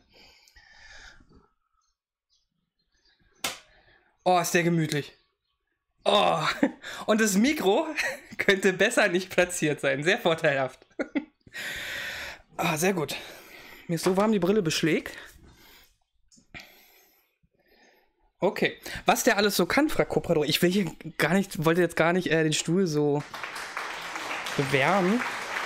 Oh, ist der gemütlich. Oh, und das Mikro könnte besser nicht platziert sein. Sehr vorteilhaft. Ah, sehr gut. Mir ist so warm, die Brille beschlägt. Okay. Was der alles so kann, fragt Cobra. Ich will hier gar nicht, wollte jetzt gar nicht den Stuhl so bewerben.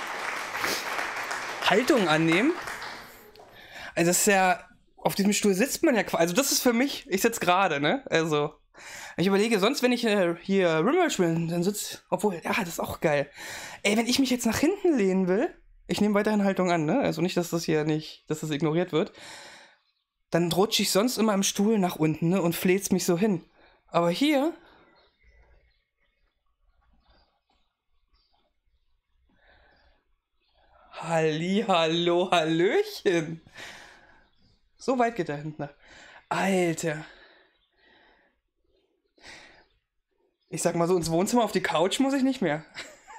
Haltung annehmen. Also das ist ja, auf diesem Stuhl sitzt man ja quasi. Also das ist für mich, ich sitze gerade, ne? Also, ich überlege, sonst wenn ich hier Rimworld spiele, dann sitze, obwohl, ja, das ist auch geil. Ey, wenn ich mich jetzt nach hinten lehnen will, ich nehme weiterhin Haltung an, ne? Also nicht, dass das hier nicht, dass das ignoriert wird. Dann rutsche ich sonst immer im Stuhl nach unten, ne? Und fläzt mich so hin. Aber hier... Hallihallo, Hallöchen. So weit geht er hinten. Alter. Ich sag mal so, ins Wohnzimmer auf die Couch muss ich nicht mehr.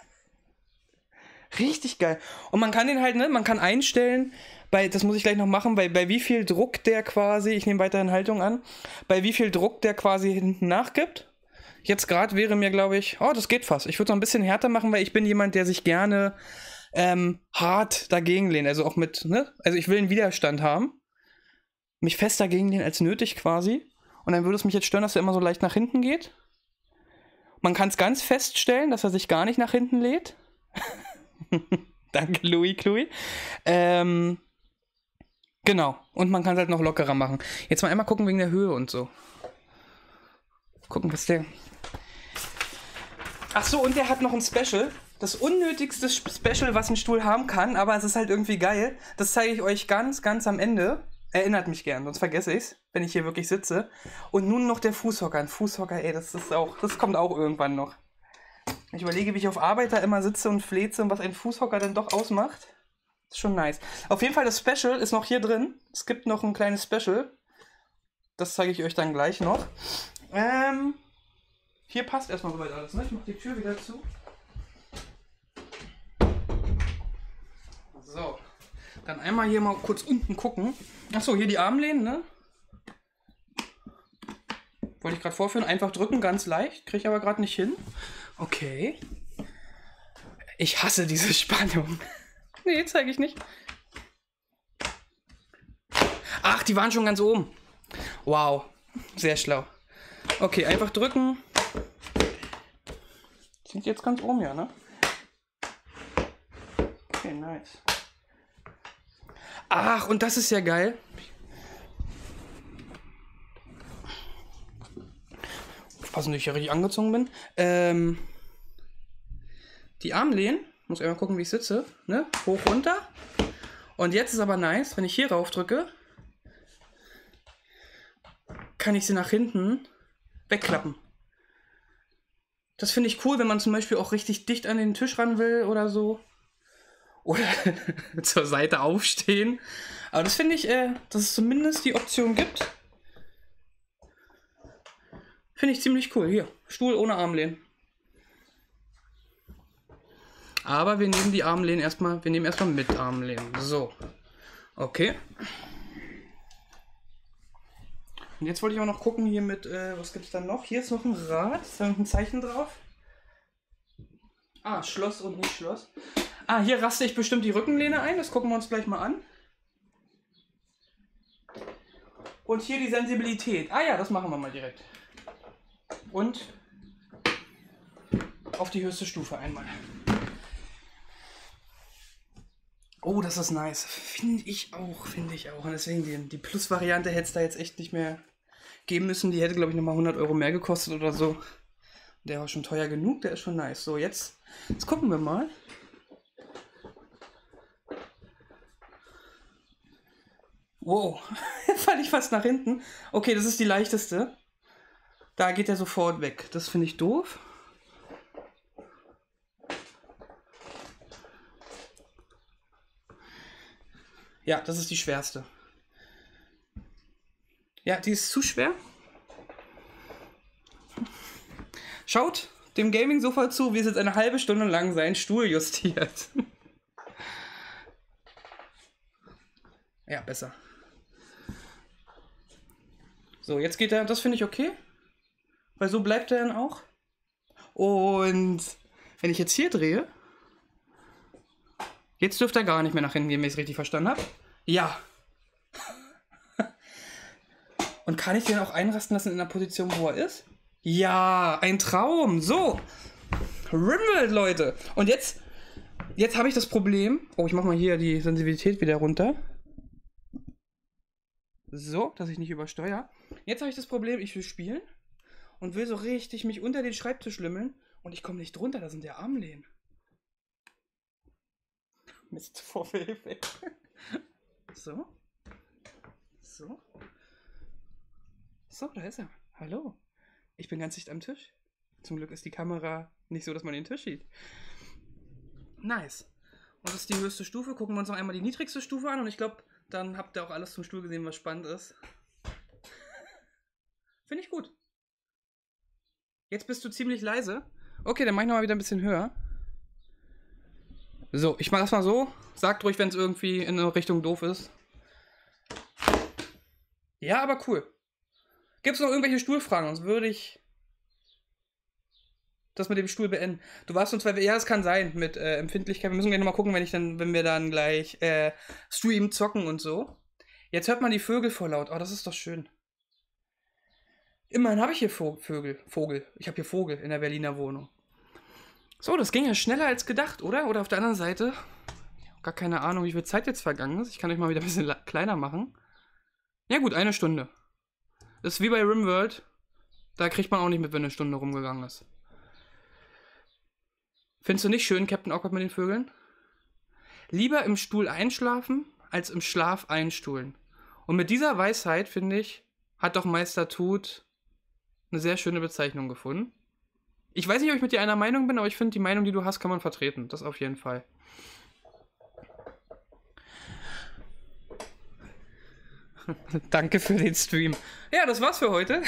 Richtig geil. Und man kann den halt, ne, man kann einstellen, das muss ich gleich noch machen, bei wie viel Druck der quasi, ich nehme weiterhin Haltung an, bei wie viel Druck der quasi hinten nachgibt. Jetzt gerade wäre mir, glaube ich, oh, das geht fast. Ich würde es noch ein bisschen härter machen, weil ich bin jemand, der sich gerne hart dagegen lehnt. Also auch mit, ne? Also ich will einen Widerstand haben. Mich fest dagegen lehnen als nötig quasi. Und dann würde es mich jetzt stören, dass er immer so leicht nach hinten geht. Man kann es ganz feststellen, dass er sich gar nicht nach hinten lädt. Danke, Louis Chloe. Genau. Und man kann es halt noch lockerer machen. Jetzt mal einmal gucken wegen der Höhe und so. Gucken, was der... Ach so, und der hat noch ein Special. Das unnötigste Special, was ein Stuhl haben kann, aber es ist halt irgendwie geil. Das zeige ich euch ganz, ganz am Ende. Erinnert mich gern, sonst vergesse ich's, wenn ich hier wirklich sitze. Und nun noch der Fußhocker. Ein Fußhocker, ey, das kommt auch irgendwann noch. Ich überlege, wie ich auf Arbeit da immer sitze und fleze und was ein Fußhocker dann doch ausmacht. Ist schon nice. Auf jeden Fall, das Special ist noch hier drin. Es gibt noch ein kleines Special. Das zeige ich euch dann gleich noch. Hier passt erstmal soweit alles, ne? Ich mache die Tür wieder zu. So. Dann einmal hier mal kurz unten gucken. Achso, hier die Armlehnen, ne? Wollte ich gerade vorführen. Einfach drücken, ganz leicht. Kriege ich aber gerade nicht hin. Okay. Ich hasse diese Spannung. Nee, zeige ich nicht. Ach, die waren schon ganz oben. Wow. Sehr schlau. Okay, einfach drücken. Sind jetzt ganz oben, ja, ne? Okay, nice. Ach, und das ist ja geil. Aufpassen, dass ich hier richtig angezogen bin. Die Armlehnen, muss einmal gucken, wie ich sitze, ne? Hoch, runter. Und jetzt ist aber nice, wenn ich hier rauf drücke, kann ich sie nach hinten wegklappen. Das finde ich cool, wenn man zum Beispiel auch richtig dicht an den Tisch ran will oder so. Oder zur Seite aufstehen. Aber das finde ich, dass es zumindest die Option gibt. Finde ich ziemlich cool. Hier, Stuhl ohne Armlehnen. Aber wir nehmen die Armlehnen erstmal, wir nehmen erstmal mit Armlehnen. So. Okay. Und jetzt wollte ich auch noch gucken hier mit, was gibt es dann noch? Hier ist noch ein Rad, ist da ein Zeichen drauf? Ah, Schloss und nicht Schloss. Ah, hier raste ich bestimmt die Rückenlehne ein, das gucken wir uns gleich mal an. Und hier die Sensibilität. Ah ja, das machen wir mal direkt. Und auf die höchste Stufe einmal. Oh, das ist nice. Finde ich auch. Und deswegen die Plus-Variante hätte es da jetzt echt nicht mehr geben müssen. Die hätte, glaube ich, nochmal 100 Euro mehr gekostet oder so. Der war schon teuer genug, der ist schon nice. So, jetzt gucken wir mal. Wow, jetzt falle ich fast nach hinten. Okay, das ist die leichteste. Da geht er sofort weg. Das finde ich doof. Ja, das ist die schwerste. Ja, die ist zu schwer. Schaut dem Gaming-Sofa zu, wie es jetzt eine halbe Stunde lang seinen Stuhl justiert. Ja, besser. So, jetzt geht er, das finde ich okay. Weil so bleibt er dann auch. Und wenn ich jetzt hier drehe, jetzt dürfte er gar nicht mehr nach hinten gehen, wenn ich es richtig verstanden habe. Ja. Und kann ich den auch einrasten lassen in der Position, wo er ist? Ja, ein Traum. So. Rimworld, Leute. Und jetzt habe ich das Problem. Oh, ich mache mal hier die Sensibilität wieder runter. So, dass ich nicht übersteuere. Jetzt habe ich das Problem, ich will spielen und will so richtig mich unter den Schreibtisch lümmeln und ich komme nicht drunter, da sind ja Armlehnen. Mist, Vorwürfe. So. So. So, da ist er. Hallo. Ich bin ganz dicht am Tisch. Zum Glück ist die Kamera nicht so, dass man den Tisch sieht. Nice. Und das ist die höchste Stufe. Gucken wir uns noch einmal die niedrigste Stufe an und ich glaube, dann habt ihr auch alles zum Stuhl gesehen, was spannend ist. Finde ich gut. Jetzt bist du ziemlich leise. Okay, dann mach ich nochmal wieder ein bisschen höher. So, ich mache das mal so. Sagt ruhig, wenn es irgendwie in eine Richtung doof ist. Ja, aber cool. Gibt es noch irgendwelche Stuhlfragen? Sonst würde ich das mit dem Stuhl beenden. Du warst uns, ja, es kann sein, mit Empfindlichkeit. Wir müssen gleich nochmal gucken, wenn wir dann gleich streamen, zocken und so. Jetzt hört man die Vögel voll laut. Oh, das ist doch schön. Immerhin habe ich hier Vogel. Ich habe hier Vogel in der Berliner Wohnung. So, das ging ja schneller als gedacht, oder? Oder auf der anderen Seite, gar keine Ahnung, wie viel Zeit jetzt vergangen ist. Ich kann euch mal wieder ein bisschen kleiner machen. Ja gut, 1 Stunde. Das ist wie bei RimWorld. Da kriegt man auch nicht mit, wenn 1 Stunde rumgegangen ist. Findest du nicht schön, Captain Awkward mit den Vögeln? Lieber im Stuhl einschlafen, als im Schlaf einstuhlen. Und mit dieser Weisheit, finde ich, hat doch Meister Tut eine sehr schöne Bezeichnung gefunden. Ich weiß nicht, ob ich mit dir einer Meinung bin, aber ich finde, die Meinung, die du hast, kann man vertreten. Das auf jeden Fall. Danke für den Stream. Ja, das war's für heute.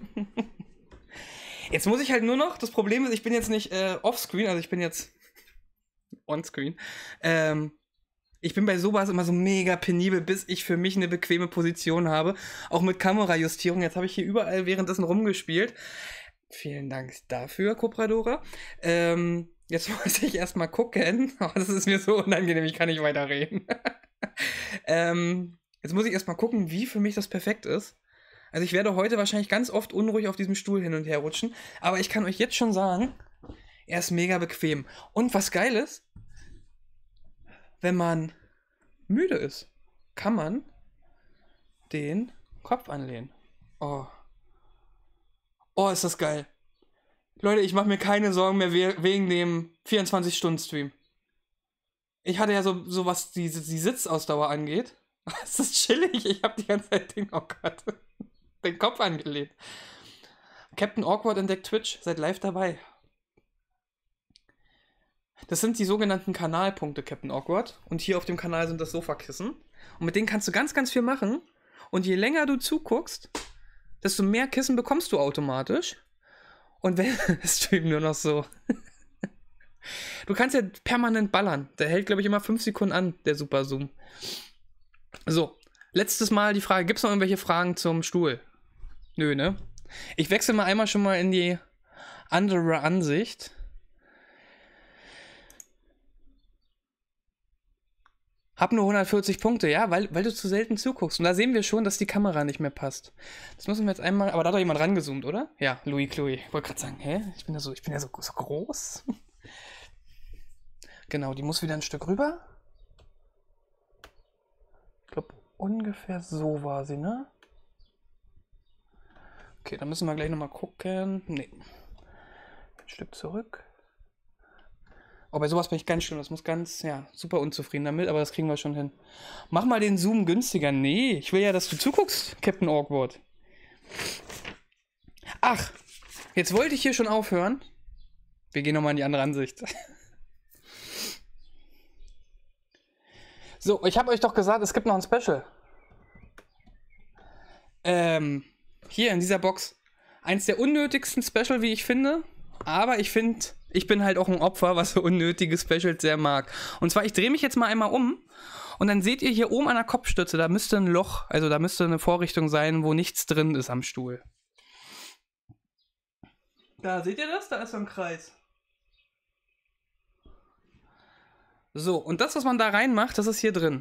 Jetzt muss ich halt nur noch, das Problem ist, ich bin jetzt nicht offscreen, also ich bin jetzt onscreen. Ich bin bei sowas immer so mega penibel, bis ich für mich eine bequeme Position habe. Auch mit Kamerajustierung. Jetzt habe ich hier überall währenddessen rumgespielt. Vielen Dank dafür, Copradora. Jetzt muss ich erstmal gucken. Oh, das ist mir so unangenehm, ich kann nicht weiterreden. Jetzt muss ich erstmal gucken, wie für mich das perfekt ist. Also ich werde heute wahrscheinlich ganz oft unruhig auf diesem Stuhl hin und her rutschen. Aber ich kann euch jetzt schon sagen, er ist mega bequem. Und was geil ist, wenn man müde ist, kann man den Kopf anlehnen. Oh. Oh, ist das geil. Leute, ich mache mir keine Sorgen mehr wegen dem 24-Stunden-Stream. Ich hatte ja so was die Sitzausdauer angeht. Es ist chillig. Ich habe die ganze Zeit den Kopf angelehnt. Captain Awkward entdeckt Twitch. Seid live dabei. Das sind die sogenannten Kanalpunkte, Captain Awkward. Und hier auf dem Kanal sind das Sofakissen. Und mit denen kannst du ganz, ganz viel machen. Und je länger du zuguckst, desto mehr Kissen bekommst du automatisch. Und wenn Stream nur noch so. Du kannst ja permanent ballern. Der hält, glaube ich, immer 5 Sekunden an, der Super Zoom. So, letztes Mal die Frage, gibt es noch irgendwelche Fragen zum Stuhl? Nö, ne? Ich wechsle mal einmal schon mal in die andere Ansicht. Hab nur 140 Punkte, ja, weil du zu selten zuguckst. Und da sehen wir schon, dass die Kamera nicht mehr passt. Das müssen wir jetzt einmal. Aber da hat doch jemand rangezoomt, oder? Ja, Louis Chloe. Ich wollte gerade sagen, hä? Ich bin ja so groß. Genau, die muss wieder ein Stück rüber. Ich glaube, ungefähr so war sie, ne? Okay, dann müssen wir gleich nochmal gucken. Nee. Ein Stück zurück. Oh, bei sowas bin ich ganz schlimm. Das muss ganz, ja, super unzufrieden damit, aber das kriegen wir schon hin. Mach mal den Zoom günstiger. Nee, ich will ja, dass du zuguckst, Captain Awkward. Ach, jetzt wollte ich hier schon aufhören. Wir gehen nochmal in die andere Ansicht. So, ich habe euch doch gesagt, es gibt noch ein Special. Hier in dieser Box. Eins der unnötigsten Special, wie ich finde. Aber ich finde, ich bin halt auch ein Opfer, was so unnötige Specials sehr mag. Und zwar, ich drehe mich jetzt mal einmal um und dann seht ihr hier oben an der Kopfstütze, da müsste ein Loch, also da müsste eine Vorrichtung sein, wo nichts drin ist am Stuhl. Da, seht ihr das? Da ist so ein Kreis. So, und das, was man da reinmacht, das ist hier drin.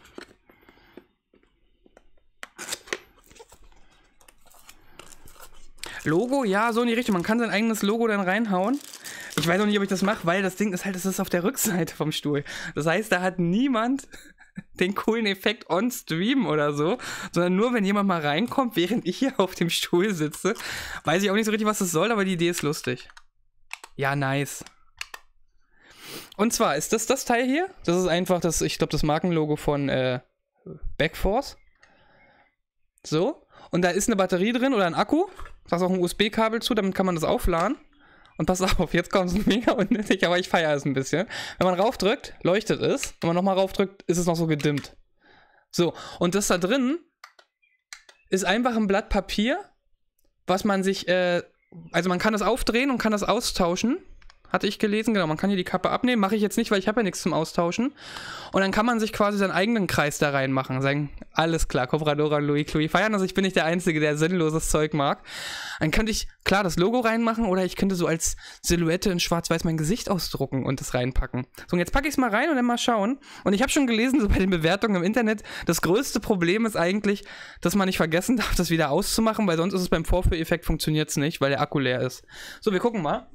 Logo, ja, so in die Richtung. Man kann sein eigenes Logo dann reinhauen. Ich weiß auch nicht, ob ich das mache, weil das Ding ist halt, das ist auf der Rückseite vom Stuhl. Das heißt, da hat niemand den coolen Effekt on Stream oder so, sondern nur, wenn jemand mal reinkommt, während ich hier auf dem Stuhl sitze. Weiß ich auch nicht so richtig, was das soll, aber die Idee ist lustig. Ja, nice. Und zwar ist das Teil hier. Das ist einfach das, ich glaube, das Markenlogo von Backforce. So. Und da ist eine Batterie drin oder ein Akku. Da ist auch ein USB-Kabel zu, damit kann man das aufladen. Und pass auf, jetzt kommt es mega unnötig, aber ich feiere es ein bisschen. Wenn man raufdrückt, leuchtet es. Wenn man nochmal raufdrückt, ist es noch so gedimmt. So, und das da drin ist einfach ein Blatt Papier, was man sich, also man kann das aufdrehen und kann das austauschen. hatte ich gelesen. Genau, man kann hier die Kappe abnehmen. Mache ich jetzt nicht, weil ich habe ja nichts zum Austauschen. Und dann kann man sich quasi seinen eigenen Kreis da reinmachen. Sagen, alles klar, Cobradora und Louis Chloe feiern. Also ich bin nicht der Einzige, der sinnloses Zeug mag. Dann könnte ich, klar, das Logo reinmachen oder ich könnte so als Silhouette in schwarz-weiß mein Gesicht ausdrucken und das reinpacken. So, und jetzt packe ich es mal rein und dann mal schauen. Und ich habe schon gelesen, so bei den Bewertungen im Internet, das größte Problem ist eigentlich, dass man nicht vergessen darf, das wieder auszumachen, weil sonst ist es beim Vorführeffekt funktioniert es nicht, weil der Akku leer ist. So, wir gucken mal.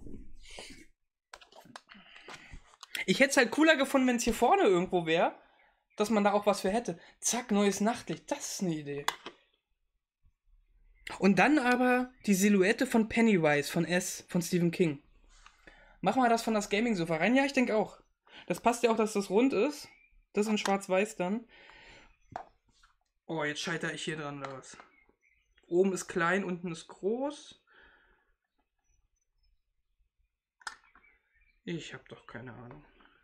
Ich hätte es halt cooler gefunden, wenn es hier vorne irgendwo wäre, dass man da auch was für hätte. Zack, neues Nachtlicht, das ist eine Idee. Und dann aber die Silhouette von Pennywise, von S, von Stephen King. Machen wir das von das Gaming-Sofa rein? Ja, ich denke auch. Das passt ja auch, dass das rund ist. Das in schwarz-weiß dann. Oh, jetzt scheitere ich hier dran oder was? Oben ist klein, unten ist groß. Ich habe doch keine Ahnung.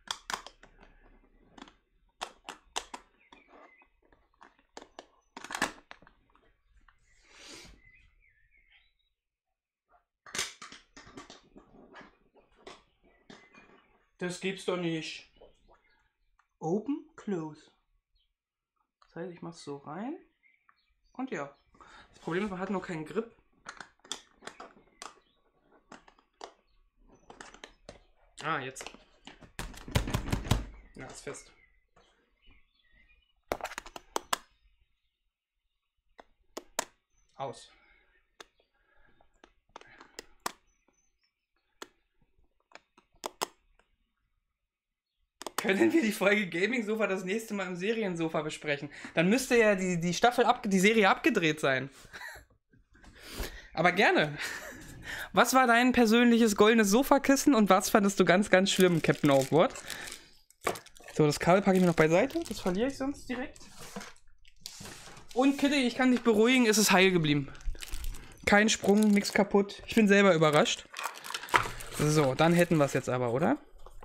Das gibt's doch nicht. Open, close. Das heißt, ich mach's so rein. Und ja. Das Problem ist, man hat noch keinen Grip. Ah, jetzt. Ja, ist fest. Aus. Können wir die Folge Gaming-Sofa das nächste Mal im Seriensofa besprechen? Dann müsste ja die Staffel, die Serie abgedreht sein. Aber gerne. Was war dein persönliches goldenes Sofakissen und was fandest du ganz, ganz schlimm, Captain Awkward? So, das Kabel packe ich mir noch beiseite. Das verliere ich sonst direkt. Und Kitty, ich kann dich beruhigen, es ist heil geblieben. Kein Sprung, nichts kaputt. Ich bin selber überrascht. So, dann hätten wir es jetzt aber, oder?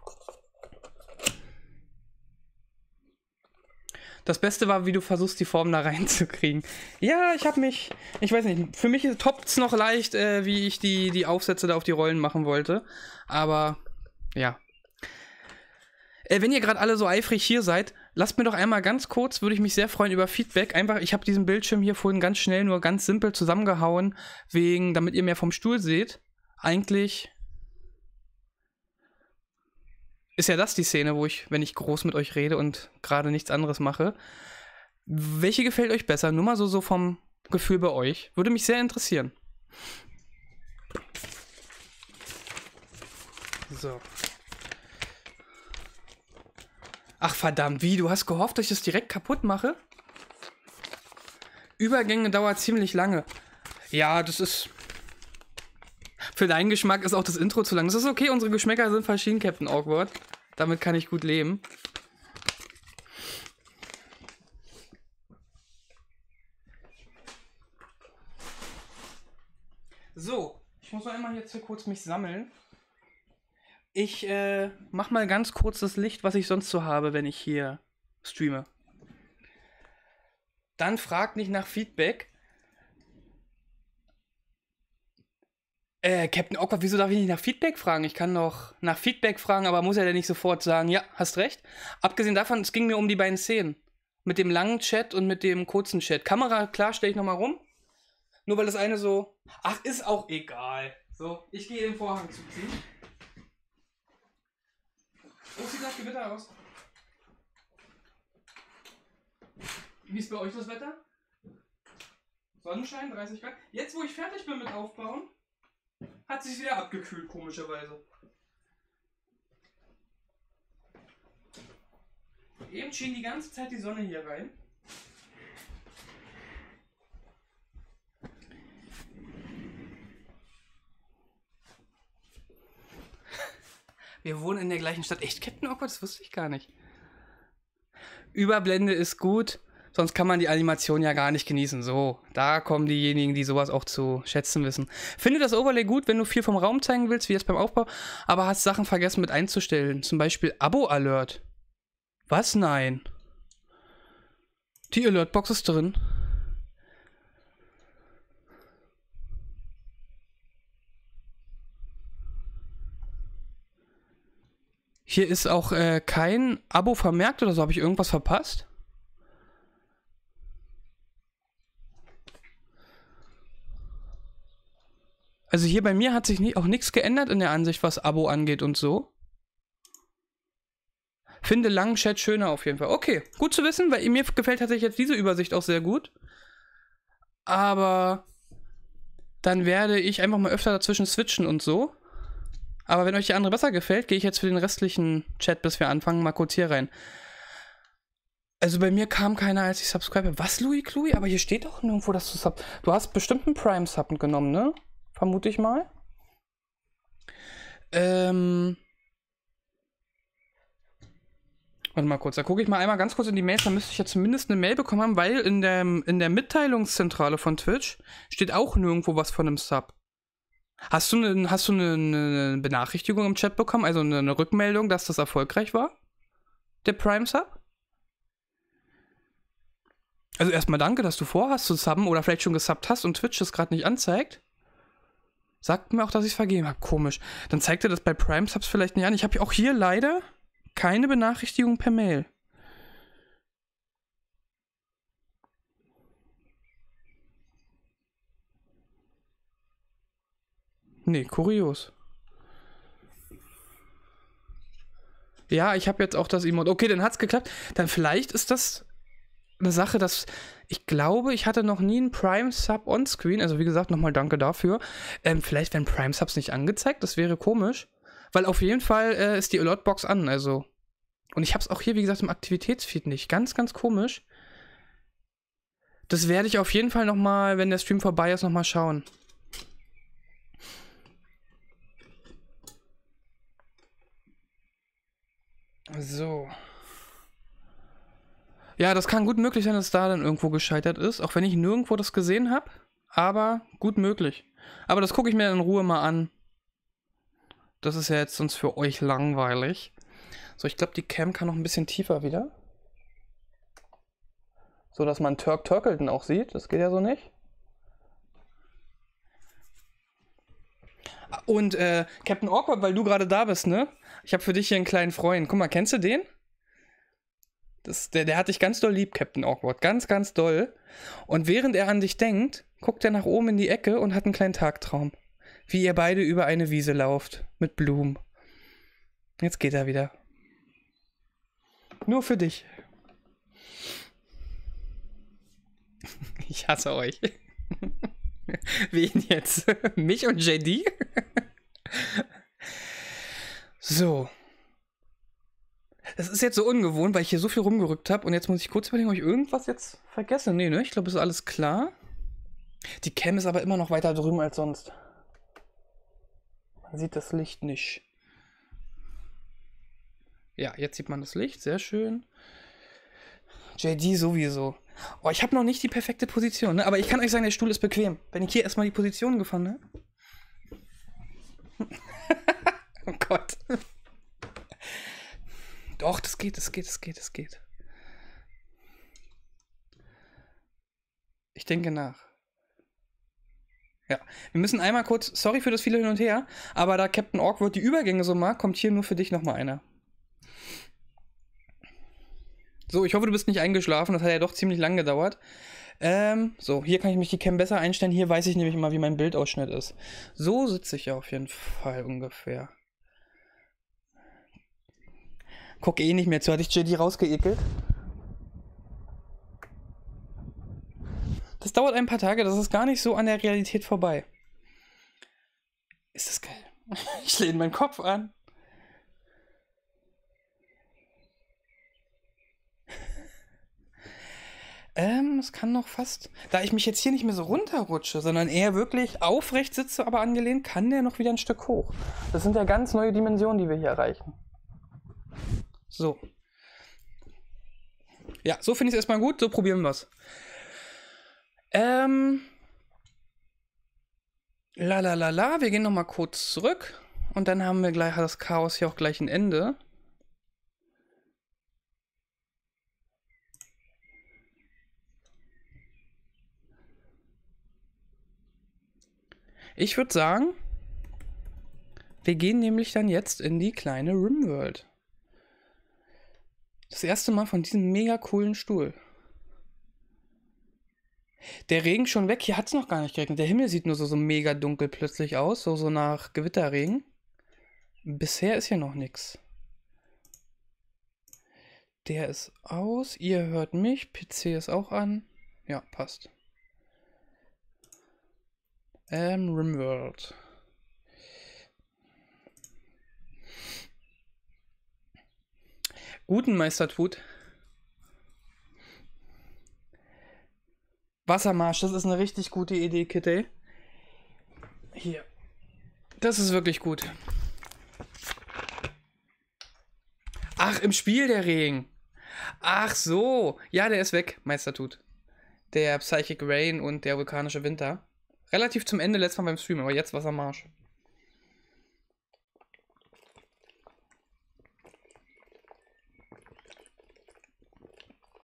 Das Beste war, wie du versuchst, die Form da reinzukriegen. Ja, ich weiß nicht, für mich toppt es noch leicht, wie ich die Aufsätze da auf die Rollen machen wollte. Aber, ja. Wenn ihr gerade alle so eifrig hier seid, lasst mir doch einmal ganz kurz, würde ich mich sehr freuen über Feedback. Einfach, ich habe diesen Bildschirm hier vorhin ganz schnell, nur ganz simpel zusammengehauen, damit ihr mehr vom Stuhl seht. Eigentlich ist ja das die Szene, wo wenn ich groß mit euch rede und gerade nichts anderes mache. Welche gefällt euch besser? Nur mal so vom Gefühl bei euch. Würde mich sehr interessieren. So. Ach verdammt, wie? Du hast gehofft, dass ich das direkt kaputt mache? Übergänge dauert ziemlich lange. Ja, das ist... Für deinen Geschmack ist auch das Intro zu lang. Das ist okay, unsere Geschmäcker sind verschieden, Captain Awkward. Damit kann ich gut leben. So, ich muss noch einmal jetzt hier kurz mich sammeln. Ich mach mal ganz kurz das Licht, was ich sonst so habe, wenn ich hier streame. Dann fragt nicht nach Feedback. Captain Awkward, wieso darf ich nicht nach Feedback fragen? Ich kann doch nach Feedback fragen, aber muss er denn nicht sofort sagen, ja, hast recht. Abgesehen davon, es ging mir um die beiden Szenen. Mit dem langen Chat und mit dem kurzen Chat. Kamera, klar, stelle ich nochmal rum. Nur weil das eine so... Ach, ist auch egal. So, ich gehe den Vorhang zuziehen. So sieht das Gewitter aus. Wie ist bei euch das Wetter? Sonnenschein, 30 Grad. Jetzt, wo ich fertig bin mit Aufbauen, hat sich wieder abgekühlt, komischerweise. Eben schien die ganze Zeit die Sonne hier rein. Wir wohnen in der gleichen Stadt. Echt, Captain Awkward? Das wusste ich gar nicht. Überblende ist gut, sonst kann man die Animation ja gar nicht genießen. So, da kommen diejenigen, die sowas auch zu schätzen wissen. Finde das Overlay gut, wenn du viel vom Raum zeigen willst, wie jetzt beim Aufbau, aber hast Sachen vergessen mit einzustellen. Zum Beispiel Abo-Alert. Was? Nein. Die Alertbox ist drin. Hier ist auch kein Abo vermerkt oder so. Habe ich irgendwas verpasst? Also hier bei mir hat sich auch nichts geändert in der Ansicht, was Abo angeht und so. Finde langen Chat schöner auf jeden Fall. Okay, gut zu wissen, weil mir gefällt tatsächlich jetzt diese Übersicht auch sehr gut. Aber dann werde ich einfach mal öfter dazwischen switchen und so. Aber wenn euch die andere besser gefällt, gehe ich jetzt für den restlichen Chat, bis wir anfangen, mal kurz hier rein. Also bei mir kam keiner, als ich subscribe. Was, Louis Clui? Aber hier steht doch nirgendwo, dass du sub... Du hast bestimmt einen Prime-Sub genommen, ne? Vermute ich mal. Warte mal kurz, da gucke ich mal einmal ganz kurz in die Mails, da müsste ich ja zumindest eine Mail bekommen haben, weil in der Mitteilungszentrale von Twitch steht auch nirgendwo was von einem Sub. Hast du eine Benachrichtigung im Chat bekommen, also eine Rückmeldung, dass das erfolgreich war? Der Prime-Sub? Also erstmal danke, dass du vorhast zu subben oder vielleicht schon gesubbt hast und Twitch das gerade nicht anzeigt. Sagt mir auch, dass ich es vergeben habe. Komisch. Dann zeigt er das bei Prime-Subs vielleicht nicht an. Ich habe auch hier leider keine Benachrichtigung per Mail. Nee, kurios. Ja, ich habe jetzt auch das Emote. Okay, dann hat's geklappt. Dann vielleicht ist das eine Sache, dass ich glaube, ich hatte noch nie einen Prime-Sub on-Screen. Also wie gesagt, nochmal danke dafür. Vielleicht werden Prime-Subs nicht angezeigt. Das wäre komisch. Weil auf jeden Fall ist die Alert-Box an. Also. Und ich habe es auch hier, wie gesagt, im Aktivitätsfeed nicht. Ganz, ganz komisch. Das werde ich auf jeden Fall nochmal, wenn der Stream vorbei ist, nochmal schauen. So. Ja, das kann gut möglich sein, dass es da dann irgendwo gescheitert ist, auch wenn ich nirgendwo das gesehen habe, aber gut möglich. Aber das gucke ich mir in Ruhe mal an. Das ist ja jetzt sonst für euch langweilig. So, ich glaube, die Cam kann noch ein bisschen tiefer wieder. So, dass man Turk Turkleton auch sieht, das geht ja so nicht. Und Captain Awkward, weil du gerade da bist, ne? Ich habe für dich hier einen kleinen Freund. Guck mal, kennst du den? Der hat dich ganz doll lieb, Captain Awkward. Ganz, ganz doll. Und während er an dich denkt, guckt er nach oben in die Ecke und hat einen kleinen Tagtraum. Wie ihr beide über eine Wiese lauft. Mit Blumen. Jetzt geht er wieder. Nur für dich. Ich hasse euch. Wen jetzt? Mich und JD? So. Das ist jetzt so ungewohnt, weil ich hier so viel rumgerückt habe und jetzt muss ich kurz überlegen, ob ich irgendwas jetzt vergesse. Nee, ne? Ich glaube, es ist alles klar. Die Cam ist aber immer noch weiter drüben als sonst. Man sieht das Licht nicht. Ja, jetzt sieht man das Licht. Sehr schön. JD sowieso. Oh, ich habe noch nicht die perfekte Position, ne? Aber ich kann euch sagen, der Stuhl ist bequem. Wenn ich hier erstmal die Position gefunden habe. Oh Gott. Doch, das geht. Ich denke nach. Ja, wir müssen einmal kurz, sorry für das viele hin und her, aber da Captain Awkward die Übergänge so mag, kommt hier nur für dich nochmal einer. So, ich hoffe, du bist nicht eingeschlafen, das hat ja doch ziemlich lang gedauert. So, hier kann ich mich die Cam besser einstellen, hier weiß ich nämlich immer, wie mein Bildausschnitt ist. So sitze ich ja auf jeden Fall ungefähr. Guck eh nicht mehr zu, hatte ich JD rausgeekelt? Das dauert ein paar Tage, das ist gar nicht so an der Realität vorbei. Ist das geil? Ich lehne meinen Kopf an. Es kann noch fast... Da ich mich jetzt hier nicht mehr so runterrutsche, sondern eher wirklich aufrecht sitze, aber angelehnt, kann der noch wieder ein Stück hoch. Das sind ja ganz neue Dimensionen, die wir hier erreichen. So. Ja, so finde ich es erstmal gut, so probieren wir es. Wir gehen nochmal kurz zurück und dann haben wir gleich, hat das Chaos hier auch gleich ein Ende. Ich würde sagen, wir gehen nämlich dann jetzt in die kleine Rimworld. Das erste Mal von diesem mega coolen Stuhl. Der Regen schon weg. Hier hat es noch gar nicht geregnet. Der Himmel sieht nur so mega dunkel plötzlich aus. So nach Gewitterregen. Bisher ist hier noch nichts. Der ist aus. Ihr hört mich. PC ist auch an. Ja, passt. Rimworld. Guten Meistertut. Wassermarsch, das ist eine richtig gute Idee, Kitty. Hier. Das ist wirklich gut. Ach, im Spiel der Regen. Ach so. Ja, der ist weg, Meistertut. Der Psychic Rain und der vulkanische Winter. Relativ zum Ende letztes Mal beim Stream, aber jetzt Wassermarsch.